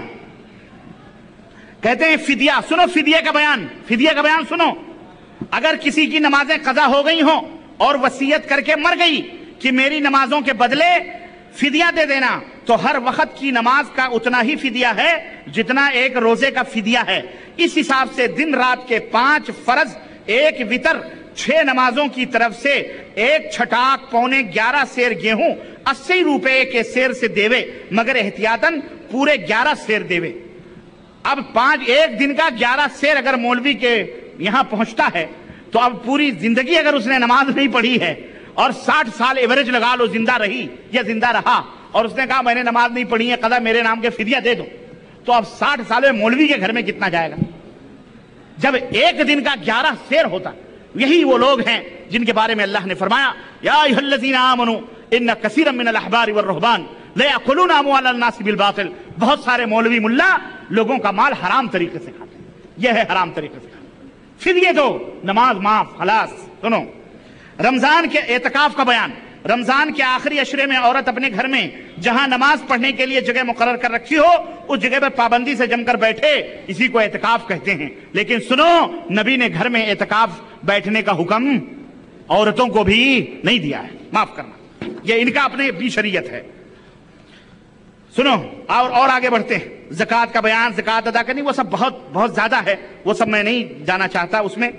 کہتے ہیں فدیہ. سنو فدیہ کا بیان، فدیہ کا بیان سنو. اگر کسی کی نمازیں قضا ہو گئی ہوں اور وصیت کر کے مر گئی کہ میری نمازوں کے بدلے فدیہ دے دینا، تو ہر وقت کی نماز کا اتنا ہی فدیہ ہے جتنا ایک روزے کا فدیہ ہے. اس حساب سے دن رات کے 5 فرض، 1 وتر، 6 نمازوں کی طرف سے 1 چھٹاک 11.25 سیر گیہوں 80 روپے کے سیر سے دیوے، مگر احتیاطاً پورے 11 سیر دیوے. اب 1 دن کا 11 سیر اگر مولوی کے یہاں پہنچتا ہے تو اب پوری زندگی اگر اس نے نماز نہیں پڑھی ہے اور 60 سال ایوریج لگا لو زندہ رہی یا زندہ رہا، اور اس نے کہا میں نے نماز نہیں پڑھی ہے، قضا میرے نام کے فدیہ دے دو، تو اب 60 سال میں مولوی کے گھر میں کتنا جائے گا جب 1 دن کا 11 سیر ہوتا. یہی وہ لوگ ہیں جن کے بارے میں اللہ نے فرمایا یا ایھا الذین آمنوا ان کثیرا من الاحبار والرہبان لیأکلون اموال الناس بالباطل. بہت سارے مولوی ملا لوگوں کا مال حرام طریقے سے کھاتے ہیں. یہ ہے حرام طریقے سے کھانا. فدیہ دو، نماز معاف، خلاص. سنو رمضان کے اعتکاف کا بیان. رمضان کے آخری عشرے میں عورت اپنے گھر میں جہاں نماز پڑھنے کے لیے جگہ مقرر کر رکھی ہو اس جگہ پر پابندی سے جم کر بیٹھے، اسی کو اعتکاف کہتے ہیں. لیکن سنو نبی نے گھر میں اعتکاف بیٹھنے کا حکم عورتوں کو بھی نہیں دیا ہے. معاف کرنا، یہ ان کا اپنے بھی شریعت ہے. سنو اور آگے بڑھتے ہیں. زکوٰۃ کا بیان، زکوٰۃ ادا کرنی، وہ سب بہت زیادہ ہے، وہ سب میں نہیں جانا چاہتا اس میں.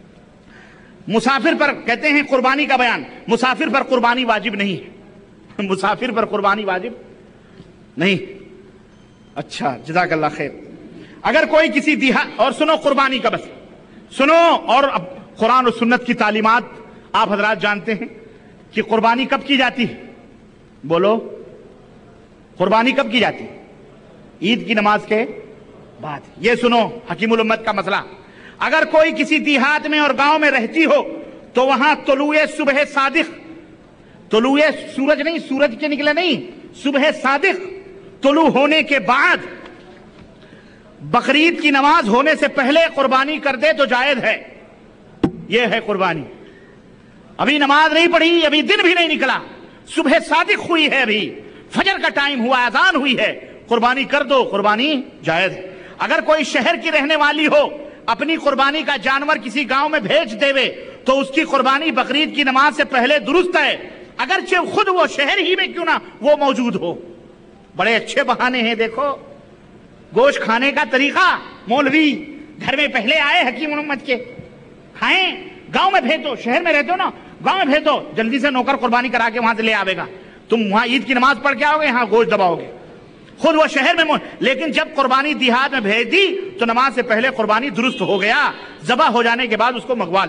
مسافر پر کہتے ہیں قربانی کا بیان. مسافر پر قربانی واجب نہیں ہے. مسافر پر قربانی واجب نہیں. اچھا جزاک اللہ خیر. اگر کوئی کسی اور سنو قربانی کا بس سنو، اور اب قرآن و سنت کی تعلیمات آپ حضرات جانتے ہیں کہ قربانی کب کی جاتی ہے. بولو قربانی کب کی جاتی ہے؟ عید کی نماز کے بعد. یہ سنو حکیم الامت کا مسئلہ. اگر کوئی کسی دیہات میں اور گاؤں میں رہتی ہو تو وہاں طلوع صبح صادق، طلوع سورج نہیں، سورج کے نکلے نہیں، صبح صادق طلوع ہونے کے بعد بقرعید کی نماز ہونے سے پہلے قربانی کر دے تو جائز ہے. یہ ہے قربانی. ابھی نماز نہیں پڑھی، ابھی دن بھی نہیں نکلا، صبح صادق ہوئی ہے، ابھی فجر کا ٹائم ہوا، اذان ہوئی ہے، قربانی کر دو، قربانی جائز ہے. اگر کوئی شہر کی رہنے والی ہو اپنی قربانی کا جانور کسی گاؤں میں بھیج دے تو اس کی قربانی بقرعید کی نماز سے پہلے درست ہے، اگرچہ خود وہ شہر ہی میں کیوں نہ وہ موجود ہو. بڑے اچھے بہانے ہیں. دیکھو گوشت کھانے کا طریقہ، مولوی گھر میں پہلے آئے حکیم الامت کے، کھائیں. گاؤں میں بھیج دو، شہر میں رہتے ہو نا، گاؤں میں بھیج دو، جلدی سے نوکر قربانی کرا کے وہاں سے لے آوے گا. تم وہاں عید کی نماز پڑھ کے آؤ گے، یہاں گوشت دباؤ گے. خود وہ شہر میں لیکن جب قربانی دیہات میں بھیج دی تو نماز سے پہلے قربانی درست ہو گیا، ذبح ہو جانے کے بعد اس کو منگوا لے.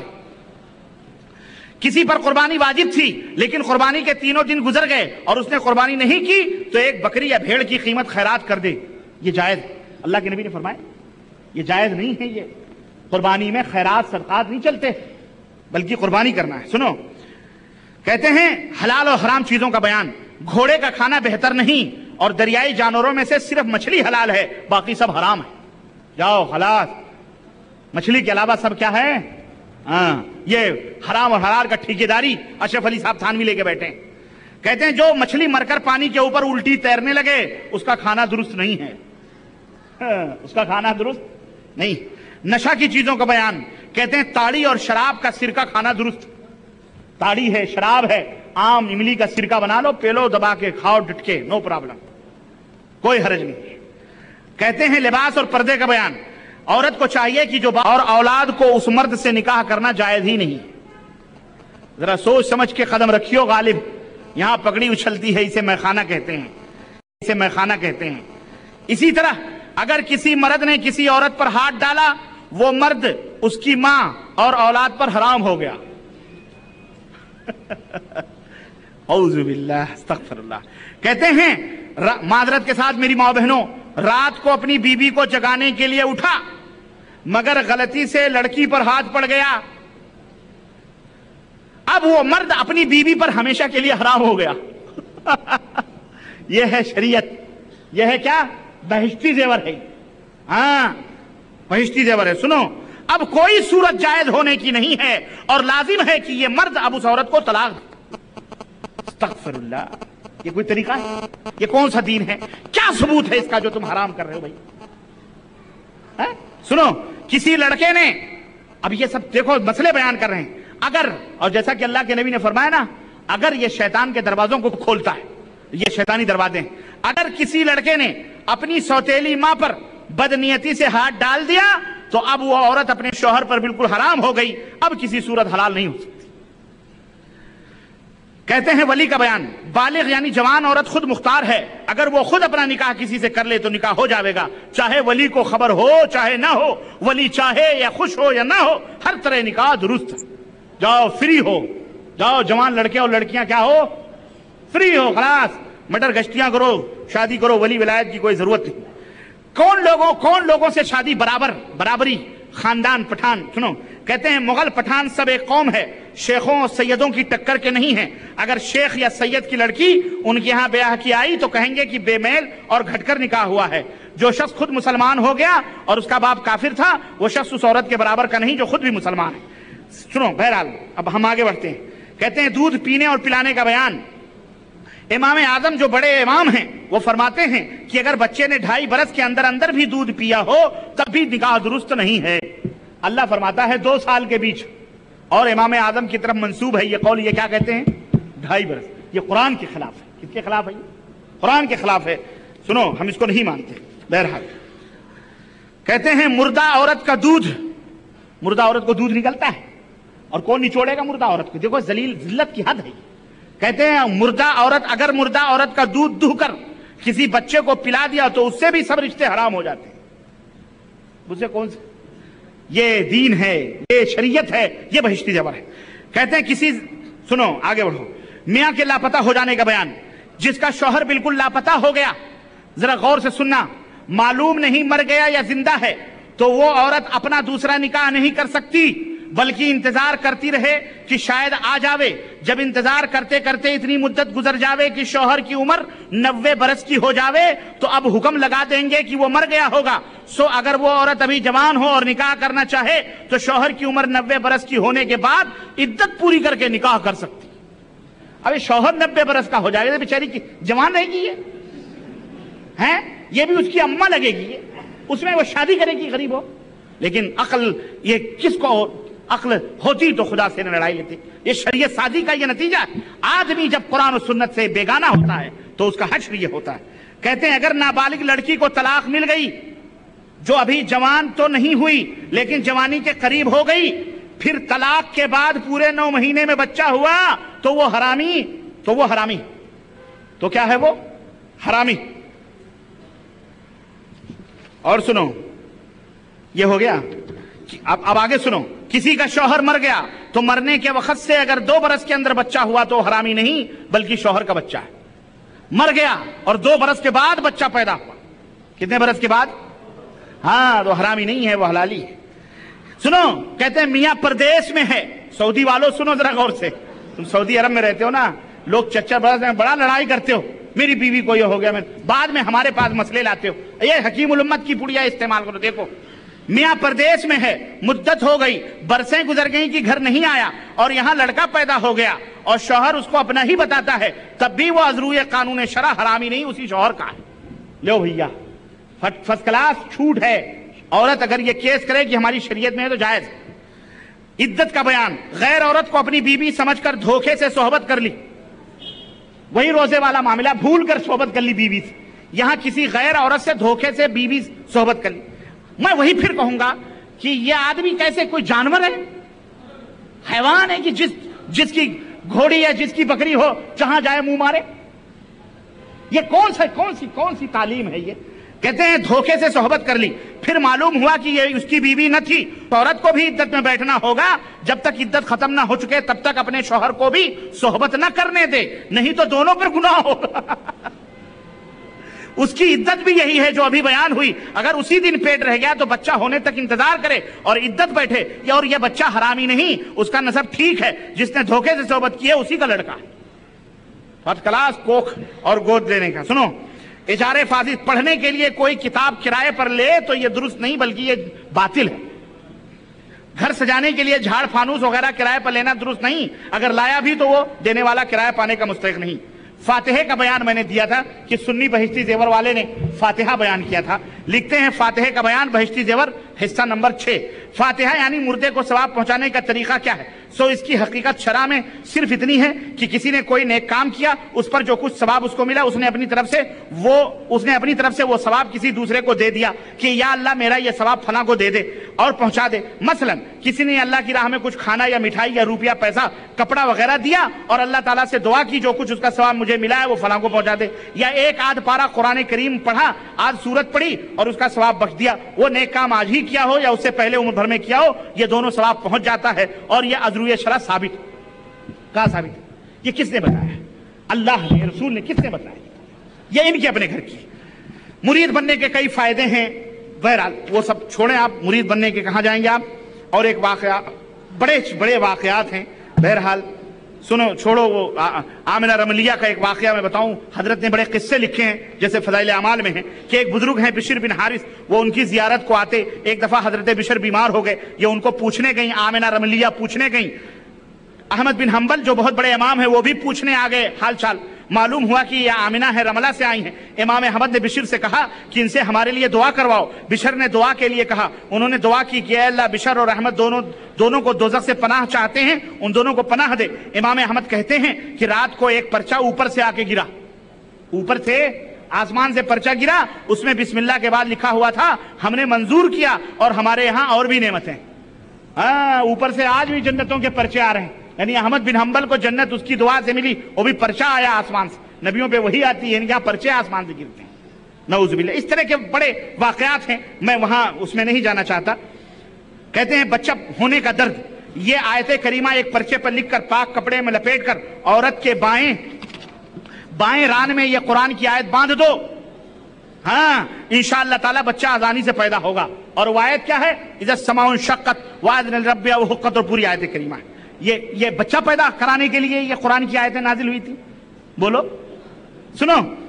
کسی پر قربانی واجب تھی لیکن قربانی کے 3 دن گزر گئے اور اس نے قربانی نہیں کی تو ایک بکری یا بھیڑ کی قیمت خیرات کر دے. یہ جائز. اللہ کے نبی نے فرمایا یہ جائز نہیں ہے. یہ قربانی میں خیرات صدقات نہیں چلتے بلکہ قربانی کرنا ہے. سنو کہتے ہیں حلال اور حرام چیزوں کا بیان. گھوڑے کا کھانا بہتر نہیں اور دریائی جانوروں میں سے صرف مچھلی حلال ہے، باقی سب حرام ہے. جاؤ خلاص، مچھلی کے علاوہ سب کیا ہے؟ یہ حرام اور حلال کا ٹھیکیداری اشرف علی صاحب تھانوی لے کے بیٹھے ہیں. کہتے ہیں جو مچھلی مر کر پانی کے اوپر الٹی تیرنے لگے اس کا کھانا درست نہیں ہے. اس کا کھانا درست نہیں. نشہ کی چیزوں کا بیان. کہتے ہیں تاڑی اور شراب کا سرکہ کھانا درست. تاڑی ہے، شراب ہے، آم املی کا سرکہ بنا لو، پی لو، دبا کے کھاؤ ڈٹ کے، نو پرابلم، کوئی حرج نہیں. کہتے ہیں لباس اور پردے کا بیان. عورت کو چاہیے کہ جو اور اولاد کو اس مرد سے نکاح کرنا جائز ہی نہیں. ذرا سوچ سمجھ کے قدم رکھیو. غالب یہاں پگڑی اچھلتی ہے، اسے میخانہ کہتے ہیں، اسے میخانہ کہتے ہیں. اسی طرح اگر کسی مرد نے کسی عورت پر ہاتھ ڈالا وہ مرد اس کی ماں اور اولاد پر حرام ہو گیا. اعوذ باللہ، استغفر اللہ. کہتے ہیں معذرت کے ساتھ میری ماں بہنوں، رات کو اپنی بیوی کو جگانے کے لیے اٹھا مگر غلطی سے لڑکی پر ہاتھ پڑ گیا اب وہ مرد اپنی بیوی پر ہمیشہ کے لیے حرام ہو گیا. یہ ہے شریعت. یہ ہے کیا؟ بہشتی زیور ہے. ہاں بہشتی زیور ہے. سنو، اب کوئی صورت جائز ہونے کی نہیں ہے اور لازم ہے کہ یہ مرد اب اس عورت کو طلاق دے. استغفر اللہ. یہ کوئی طریقہ ہے؟ یہ کون سا دین ہے؟ کیا ثبوت ہے اس کا جو تم حرام کر رہے ہو بھائی؟ سنو، کسی لڑکے نے، اب یہ سب دیکھو مسئلے بیان کر رہے ہیں، اگر، اور جیسا کہ اللہ کے نبی نے فرمایا نا، اگر یہ شیطان کے دروازوں کو کھولتا ہے، یہ شیطانی دروازے ہیں، اگر کسی لڑکے نے اپنی سوتیلی ماں پر بدنیتی سے ہاتھ ڈال دیا تو اب وہ عورت اپنے شوہر پر بالکل حرام ہو گئی، اب کسی صورت حلال نہیں ہو سکتی. کہتے ہیں ولی کا بیان، بالغ یعنی جوان عورت خود مختار ہے، اگر وہ خود اپنا نکاح کسی سے کر لے تو نکاح ہو جاوے گا، چاہے ولی کو خبر ہو چاہے نہ ہو، ولی چاہے یا خوش ہو یا نہ ہو، ہر طرح نکاح درست ہے. جاؤ فری ہو، جاؤ جوان لڑکے اور لڑکیاں کیا ہو، فری ہو، خلاص مٹر گشتیاں کرو، شادی کرو، ولی ولایت کی کوئی ضرورت نہیں. کون لوگوں سے شادی برابری؟ خاندان پٹھان. سنو، کہتے ہیں مغل پٹھان سب ایک قوم ہے، شیخوں اور سیدوں کی ٹکر کے نہیں ہیں. اگر شیخ یا سید کی لڑکی ان کے ہاں بیاہ کی آئی تو کہیں گے کہ بے میل اور گھٹ کر نکاح ہوا ہے. جو شخص خود مسلمان ہو گیا اور اس کا باپ کافر تھا، وہ شخص اس عورت کے برابر کا نہیں جو خود بھی مسلمان ہے. سنو، بہرحال اب ہم آگے بڑھتے ہیں. کہتے ہیں دودھ پینے اور پلانے کا بیان. امام اعظم جو بڑے امام ہیں وہ فرماتے ہیں کہ اگر بچے نے 2.5 برس کے اندر بھی دودھ پیا ہو تب بھی نکاح درست نہیں ہے. اللہ فرماتا ہے 2 سال کے بیچ، اور امام اعظم کی طرف منسوب ہے یہ قول. یہ کیا کہتے ہیں؟ 2.5 برس. یہ قرآن کے خلاف ہے. کس کے خلاف ہے؟ قرآن کے خلاف ہے. سنو، ہم اس کو نہیں مانتے. بہرحال کہتے ہیں مردہ عورت کو دودھ نکلتا ہے، اور کون نچوڑے گا مردہ عورت کو؟ دیکھو ذلت کی حد ہے. کہتے ہیں اگر مردہ عورت کا دودھ دو کر کسی بچے کو پلا دیا تو اس سے بھی سب رشتے حرام ہو جاتے ہیں. اسے کون سے؟ یہ دین ہے، یہ شریعت ہے، یہ بہشتی زیور ہے. کہتے ہیں سنو آگے بڑھو. میاں کے لاپتہ ہو جانے کا بیان. جس کا شوہر بالکل لاپتہ ہو گیا، ذرا غور سے سننا، معلوم نہیں مر گیا یا زندہ ہے، تو وہ عورت اپنا دوسرا نکاح نہیں کر سکتی، بلکہ انتظار کرتی رہے کہ شاید آ جاوے. جب انتظار کرتے کرتے اتنی مدت گزر جاوے کہ شوہر کی عمر 90 برس کی ہو جاوے تو اب حکم لگا دیں گے کہ وہ مر گیا ہوگا. اگر وہ عورت ابھی جوان ہو اور نکاح کرنا چاہے تو شوہر کی عمر 90 برس کی ہونے کے بعد عدت پوری کر کے نکاح کر سکتی. ابھی شوہر 90 برس کا ہو جائے گا، بیچاری کی جوان رہے گی یہ بھی اس کی اماں لگے گی، اس میں وہ شادی کرے گی غریب ہو. لیکن عقل، یہ کس کو عقل ہوتی تو خدا سے نہ لڑائی لیتی. یہ شریعت سازی کا یہ نتیجہ ہے. آدمی جب قرآن و سنت سے بیگانہ ہوتا ہے تو اس کا حشر یہ ہوتا ہے. کہتے ہیں اگر نابالغ لڑکی کو طلاق مل گئی جو ابھی جوان تو نہیں ہوئی لیکن جوانی کے قریب ہو گئی، پھر طلاق کے بعد پورے 9 مہینے میں بچہ ہوا تو وہ حرامی تو کیا ہے؟ وہ حرامی. اور سنو، یہ ہو گیا. اب آگے سنو. کسی کا شوہر مر گیا تو مرنے کے وقت سے اگر 2 برس کے اندر بچہ ہوا تو حرامی نہیں بلکہ شوہر کا بچہ ہے. مر گیا اور 2 برس کے بعد بچہ پیدا ہوا، کتنے برس کے بعد؟ ہاں، تو حرامی نہیں ہے، وہ حلالی ہے. سنو، کہتے ہیں میاں پردیش میں ہے. سعودی والوں سنو ذرا غور سے، تم سعودی عرب میں رہتے ہو نا، لوگ چچا بڑا لڑائی کرتے ہو، میری بیوی کو یہ ہو گیا، بعد میں ہمارے پاس مسئلے لاتے ہو. یہ حکیم الامت کی پڑیا استعمال کرو. دیکھو، میاں پردیش میں ہے، مدت ہو گئی، برسیں گزر گئیں کہ گھر نہیں آیا، اور یہاں لڑکا پیدا ہو گیا اور شوہر اس کو اپنا ہی بتاتا ہے، تب بھی وہ از روئے قانون شرع حرامی نہیں، اسی شوہر کا ہے. لو بھیا، فرسٹ کلاس چھوٹ ہے. عورت اگر یہ کیس کرے کہ ہماری شریعت میں ہے تو جائز. عدت کا بیان. غیر عورت کو اپنی بیوی سمجھ کر دھوکے سے صحبت کر لی، وہی روزے والا معاملہ، بھول کر صحبت کر لی بیوی سے. یہاں کسی غیر عورت سے دھوکے سے بیوی صحبت کر لی. میں وہی پھر کہوں گا کہ یہ آدمی کیسے کوئی جانور ہے، حیوان ہے کہ جس کی گھوڑی ہے، جس کی بکری ہو، جہاں جائے منہ مارے؟ یہ کون سی تعلیم ہے یہ؟ کہتے ہیں دھوکے سے صحبت کر لی، پھر معلوم ہوا کہ یہ اس کی بیوی نہ تھی. عورت کو بھی عدت میں بیٹھنا ہوگا، جب تک عدت ختم نہ ہو چکے تب تک اپنے شوہر کو بھی صحبت نہ کرنے دے، نہیں تو دونوں پر گناہ ہوگا. اس کی عدت بھی یہی ہے جو ابھی بیان ہوئی. اگر اسی دن پیٹ رہ گیا تو بچہ ہونے تک انتظار کرے اور عدت بیٹھے. اور یہ بچہ حرامی نہیں, اس کا نسب ٹھیک ہے. جس نے دھوکے سے صحبت کی ہے اسی کا لڑکا ہے. فرسٹ کلاس کوکھ اور گود دینے کا. سنو, اجارے فاسد, پڑھنے کے لیے کوئی کتاب کرائے پر لے تو یہ درست نہیں بلکہ یہ باطل ہے. گھر سجانے کے لیے جھاڑ فانوس وغیرہ کرائے پر لینا درست نہیں. اگر لایا بھی تو وہ دینے والا کرایہ پانے کا مستحق نہیں. فاتحے کا بیان میں نے دیا تھا کہ سنی بہشتی زیور والے نے فاتحہ بیان کیا تھا. لکھتے ہیں فاتحے کا بیان بہشتی زیور حصہ نمبر 6. فاتحہ یعنی مردے کو ثواب پہنچانے کا طریقہ کیا ہے؟ اس کی حقیقت شرع میں صرف اتنی ہے کہ کسی نے کوئی نیک کام کیا, اس پر جو کچھ ثواب اس کو ملا اس نے اپنی طرف سے وہ ثواب کسی دوسرے کو دے دیا کہ یا اللہ میرا یہ ثواب فلاں کو دے دے اور پہنچا دے. مثلا کسی نے اللہ کی راہ میں کچھ کھانا یا مٹھائی یا روپیہ پیسہ کپڑا وغیرہ دیا اور اللہ تعالیٰ سے دعا کی جو کچھ اس کا ثواب مجھے ملا ہے وہ فلاں کو پہنچا دے. یا ایک آدھ پارا قرآن کریم پڑھا, آدھ سورت پڑھی اور اس کا ثواب بخش دیا. وہ نیک کام آج ہی کیا ہو یا اس سے پہلے عمر بھر میں کیا ہو, یہ دونوں ثواب پہنچ جاتا ہے. اور یہ عذروی شرع ثابت. کہاں ثابت ہے؟ یہ کس نے بتایا؟ اللہ نے, رسول نے. کس نے بتایا؟ یہ ان کے اپنے گھر کی. مرید بننے کے کئی فائدے ہیں. بہرحال وہ سب چھوڑیں, آپ مرید بننے کے کہاں جائیں گے آپ. اور ایک واقعہ, بڑے واقعات ہیں. بہرحال سنو, چھوڑو. وہ آمنہ رملیہ کا ایک واقعہ میں بتاؤں. حضرت نے بڑے قصے لکھے ہیں جیسے فضائل اعمال میں ہیں کہ ایک بزرگ ہیں بشر بن حارث, وہ ان کی زیارت کو آتے. ایک دفعہ حضرت بشر بیمار ہو گئے, یہ ان کو پوچھنے گئیں. آمنہ رملیہ پوچھنے گئیں. احمد بن حنبل جو بہت بڑے امام ہیں وہ بھی پوچھنے آ گئے حال چال. معلوم ہوا کہ یہ آمنہ ہے, رملہ سے آئی ہیں. امام احمد نے بشر سے کہا کہ ان سے ہمارے لیے دعا کرواؤ. بشر نے دعا کے لیے کہا. انہوں نے دعا کی کہ اے اللہ بشر اور احمد دونوں کو دوزخ سے پناہ چاہتے ہیں, ان دونوں کو پناہ دے. امام احمد کہتے ہیں کہ رات کو ایک پرچہ اوپر سے آ کے گرا. اوپر سے آسمان سے پرچہ گرا, اس میں بسم اللہ کے بعد لکھا ہوا تھا ہم نے منظور کیا اور ہمارے یہاں اور بھی نعمتیں. اوپر سے آج بھی جنتوں کے پرچے آ رہے ہیں. یعنی احمد بن حنبل کو جنت اس کی دعا سے ملی, وہ بھی پرچہ آیا آسمان سے. نبیوں پہ وہی آتی ہے, یہاں پرچے آسمان سے گرتے ہیں. نعوذ باللہ. اس طرح کے بڑے واقعات ہیں, میں وہاں اس میں نہیں جانا چاہتا. کہتے ہیں بچہ ہونے کا درد. یہ آیت کریمہ ایک پرچے پر لکھ کر پاک کپڑے میں لپیٹ کر عورت کے بائیں ران میں یہ قرآن کی آیت باندھ دو, ہاں انشاءاللہ تعالی بچہ آسانی سے پیدا ہوگا. اور وہ آیت کیا ہے؟ اذا السماء انشقت وأذن لربها وحقت, اور پوری آیت کریمہ ہے. یہ بچہ پیدا کرانے کے لیے یہ قرآن کی آیتیں نازل ہوئی تھی. بولو. سنو,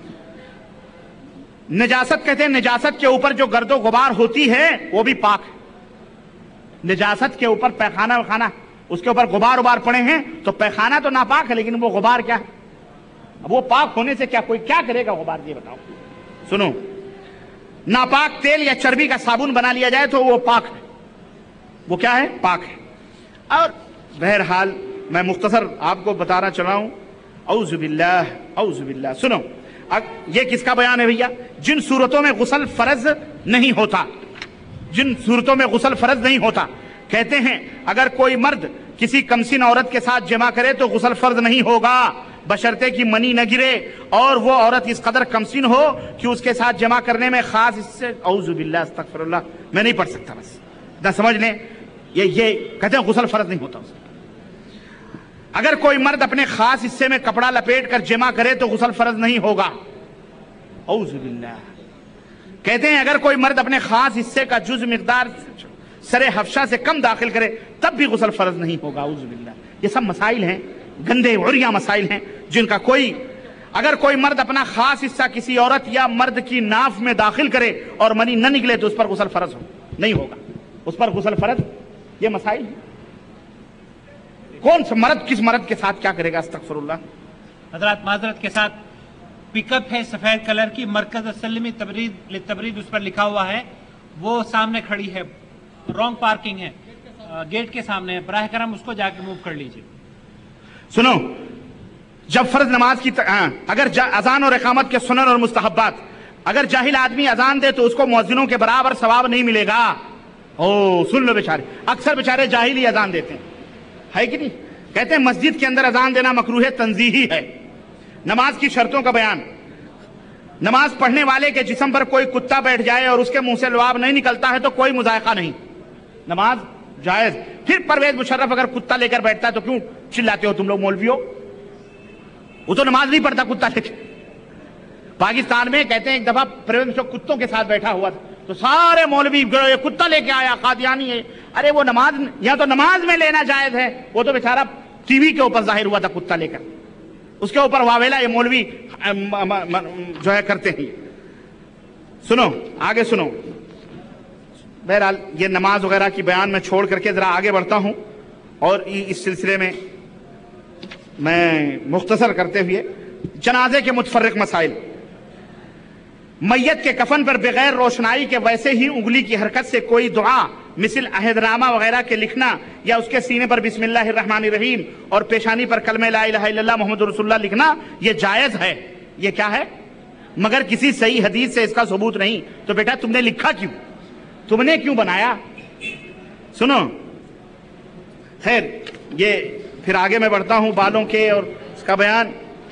نجاست کہتے ہیں نجاست کے اوپر جو گرد و غبار ہوتی ہے وہ بھی پاک ہے. نجاست کے اوپر پیخانہ وخانہ اس کے اوپر غبار پڑے ہیں تو پیخانہ تو ناپاک ہے, لیکن وہ غبار کیا ہے؟ اب وہ پاک ہونے سے کوئی کیا کرے گا غبار, یہ بتاؤ. سنو, ناپاک تیل یا چربی کا صابن بنا لیا جائے تو وہ پاک ہے. وہ کیا ہے؟ پاک ہے. اور بہرحال میں مختصر آپ کو بتانا چلا ہوں. اعوذ باللہ. سنو, یہ کس کا بیان ہے بھیا؟ جن صورتوں میں غسل فرض نہیں ہوتا. کہتے ہیں اگر کوئی مرد کسی کمسن عورت کے ساتھ جمع کرے تو غسل فرض نہیں ہوگا بشرطے کی منی نہ گرے اور وہ عورت اس قدر کمسن ہو کہ اس کے ساتھ جمع کرنے میں خاص اس سے. اعوذ باللہ, استغفر اللہ, میں نہیں پڑھ سکتا, بس اتنا سمجھ لیں. یہ کہتے ہیں غسل فرض نہیں ہوتا. اگر کوئی مرد اپنے خاص حصے میں کپڑا لپیٹ کر جمع کرے تو غسل فرض نہیں ہوگا. اعوذ باللہ. کہتے ہیں اگر کوئی مرد اپنے خاص حصے کا جز مقدار سر حفشہ سے کم داخل کرے تب بھی غسل فرض نہیں ہوگا. اعوذ باللہ. یہ سب مسائل ہیں, گندے عریاں مسائل ہیں جن کا اگر کوئی مرد اپنا خاص حصہ کسی عورت یا مرد کی ناف میں داخل کرے اور منی نہ نکلے تو اس پر غسل فرض نہیں ہوگا. اس پر غسل فرض. یہ مسائل ہیں. کون سا مرد کس مرد کے ساتھ کیا کرے گا؟ استغفر اللہ. حضرات معذرت کے ساتھ, پک اپ ہے سفید کلر کی, مرکز السلمی تبرید اس پر لکھا ہوا ہے, وہ سامنے کھڑی ہے, رانگ پارکنگ ہے, گیٹ کے سامنے ہے, براہ کرم اس کو جا کے موو کر لیجیے. سنو, جب فرض نماز کی اگر اذان اور اقامت کے سنن اور مستحبات, اگر جاہل آدمی اذان دے تو اس کو مؤذنوں کے برابر ثواب نہیں ملے گا. سن لو بیچارے, اکثر بیچارے جاہل ہی اذان دیتے ہیں, ہے کہ نہیں؟ کہتے ہیں مسجد کے اندر اذان دینا مکروہ تنزیہی ہے. نماز کی شرطوں کا بیان. نماز پڑھنے والے کے جسم پر کوئی کتا بیٹھ جائے اور اس کے منہ سے لعاب نہیں نکلتا ہے تو کوئی مذائقہ نہیں, نماز جائز. پھر پرویز مشرف اگر کتا لے کر بیٹھتا ہے تو کیوں چلاتے ہو تم لوگ مولویوں؟ وہ تو نماز نہیں پڑھتا کتا لے کے. پاکستان میں کہتے ہیں ایک دفعہ پروینس کتوں کے ساتھ بیٹھا ہوا تھا تو سارے مولوی یہ کتا لے کے آیا قادیانی ہے. ارے وہ نماز یا تو نماز میں لینا جائز ہے, وہ تو بیچارہ ٹی وی کے اوپر ظاہر ہوا تھا کتا لے کر, اس کے اوپر واویلا یہ مولوی جو ہے کرتے ہیں. سنو آگے سنو. بہرحال یہ نماز وغیرہ کی بیان میں چھوڑ کر کے ذرا آگے بڑھتا ہوں, اور اس سلسلے میں مختصر کرتے ہوئے جنازے کے متفرق مسائل. میت کے کفن پر بغیر روشنائی کے ویسے ہی انگلی کی حرکت سے کوئی دعا مثل عہد نامہ وغیرہ کے لکھنا یا اس کے سینے پر بسم اللہ الرحمن الرحیم اور پیشانی پر کلمہ لا الہ الا اللہ محمد رسول اللہ لکھنا یہ جائز ہے. یہ کیا ہے؟ مگر کسی صحیح حدیث سے اس کا ثبوت نہیں. تو بیٹا تم نے لکھا کیوں؟ تم نے کیوں بنایا؟ سنو خیر, یہ پھر آگے میں بڑھتا ہوں بالوں کے اور اس کا بیان.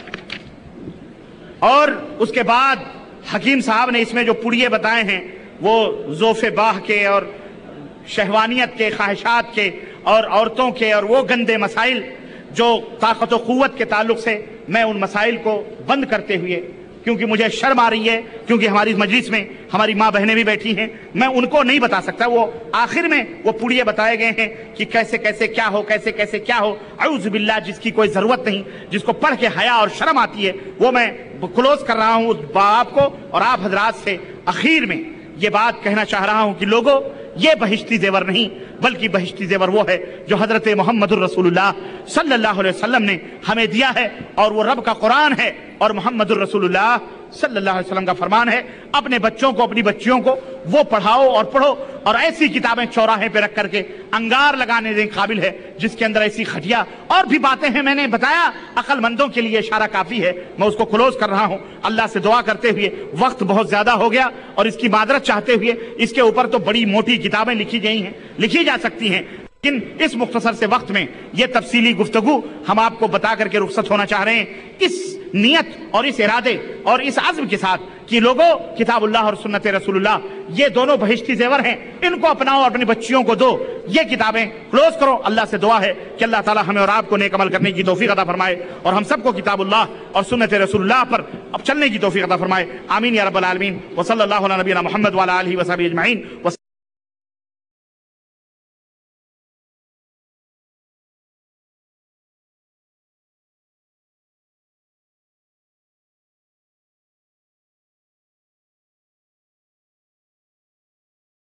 اور اس کے بعد حکیم صاحب نے اس میں جو پڑیے بتائے ہیں وہ ذوف باہ کے اور شہوانیت کے, خواہشات کے اور عورتوں کے اور وہ گندے مسائل جو طاقت و قوت کے تعلق سے, میں ان مسائل کو بند کرتے ہوئے, کیونکہ مجھے شرم آ رہی ہے, کیونکہ ہماری مجلس میں ہماری ماں بہنیں بھی بیٹھی ہیں, میں ان کو نہیں بتا سکتا. وہ آخر میں وہ پڑیے بتائے گئے ہیں کہ کیسے کیسے کیا ہو, کیسے کیسے کیا ہو. اعوذ باللہ, جس کی کوئی ضرورت نہیں, جس کو پڑھ کے حیا اور شرم آتی ہے, وہ میں کلوز کر رہا ہوں اس باپ کو اور آپ حضرات سے. اخیر میں یہ بات کہنا چاہ رہا ہوں کہ لوگوں, یہ بہشتی زیور نہیں, بلکہ بہشتی زیور وہ ہے جو حضرت محمد الرسول اللہ صلی اللہ علیہ وسلم نے ہمیں دیا ہے, اور وہ رب کا قرآن ہے اور محمد الرسول اللہ صلی اللہ علیہ وسلم کا فرمان ہے. اپنے بچوں کو, اپنی بچیوں کو وہ پڑھاؤ اور پڑھو, اور ایسی کتابیں چوراہے پہ رکھ کر کے انگار لگانے کے قابل ہے جس کے اندر ایسی کھٹیا اور بھی باتیں ہیں. میں نے بتایا عقل مندوں کے لیے اشارہ کافی ہے, میں اس کو کلوز کر رہا ہوں. اللہ سے دعا کرتے ہوئے, وقت بہت زیادہ ہو گیا اور اس کی معذرت چاہتے ہوئے, اس کے اوپر تو بڑی موٹی کتابیں لکھی گئی ہیں, لکھی جا سکتی ہیں, لیکن اس مختصر سے وقت میں یہ تفصیلی گفتگو ہم آپ کو بتا کر کے رخصت ہونا چاہ رہے ہیں, اس نیت اور اس ارادے اور اس عزم کے ساتھ کہ لوگوں, کتاب اللہ اور سنت رسول اللہ یہ دونوں بہشتی زیور ہیں, ان کو اپناؤ اور اپنی بچیوں کو دو, یہ کتابیں کلوز کرو. اللہ سے دعا ہے کہ اللہ تعالی ہمیں اور آپ کو نیک عمل کرنے کی توفیق عطا فرمائے, اور ہم سب کو کتاب اللہ اور سنت رسول اللہ پر اب چلنے کی توفیق عطا فرمائے. آمین یا رب العالمین. وصلی اللہ علی نبینا محمد وعلی آلہ وصحبہ اجمعین.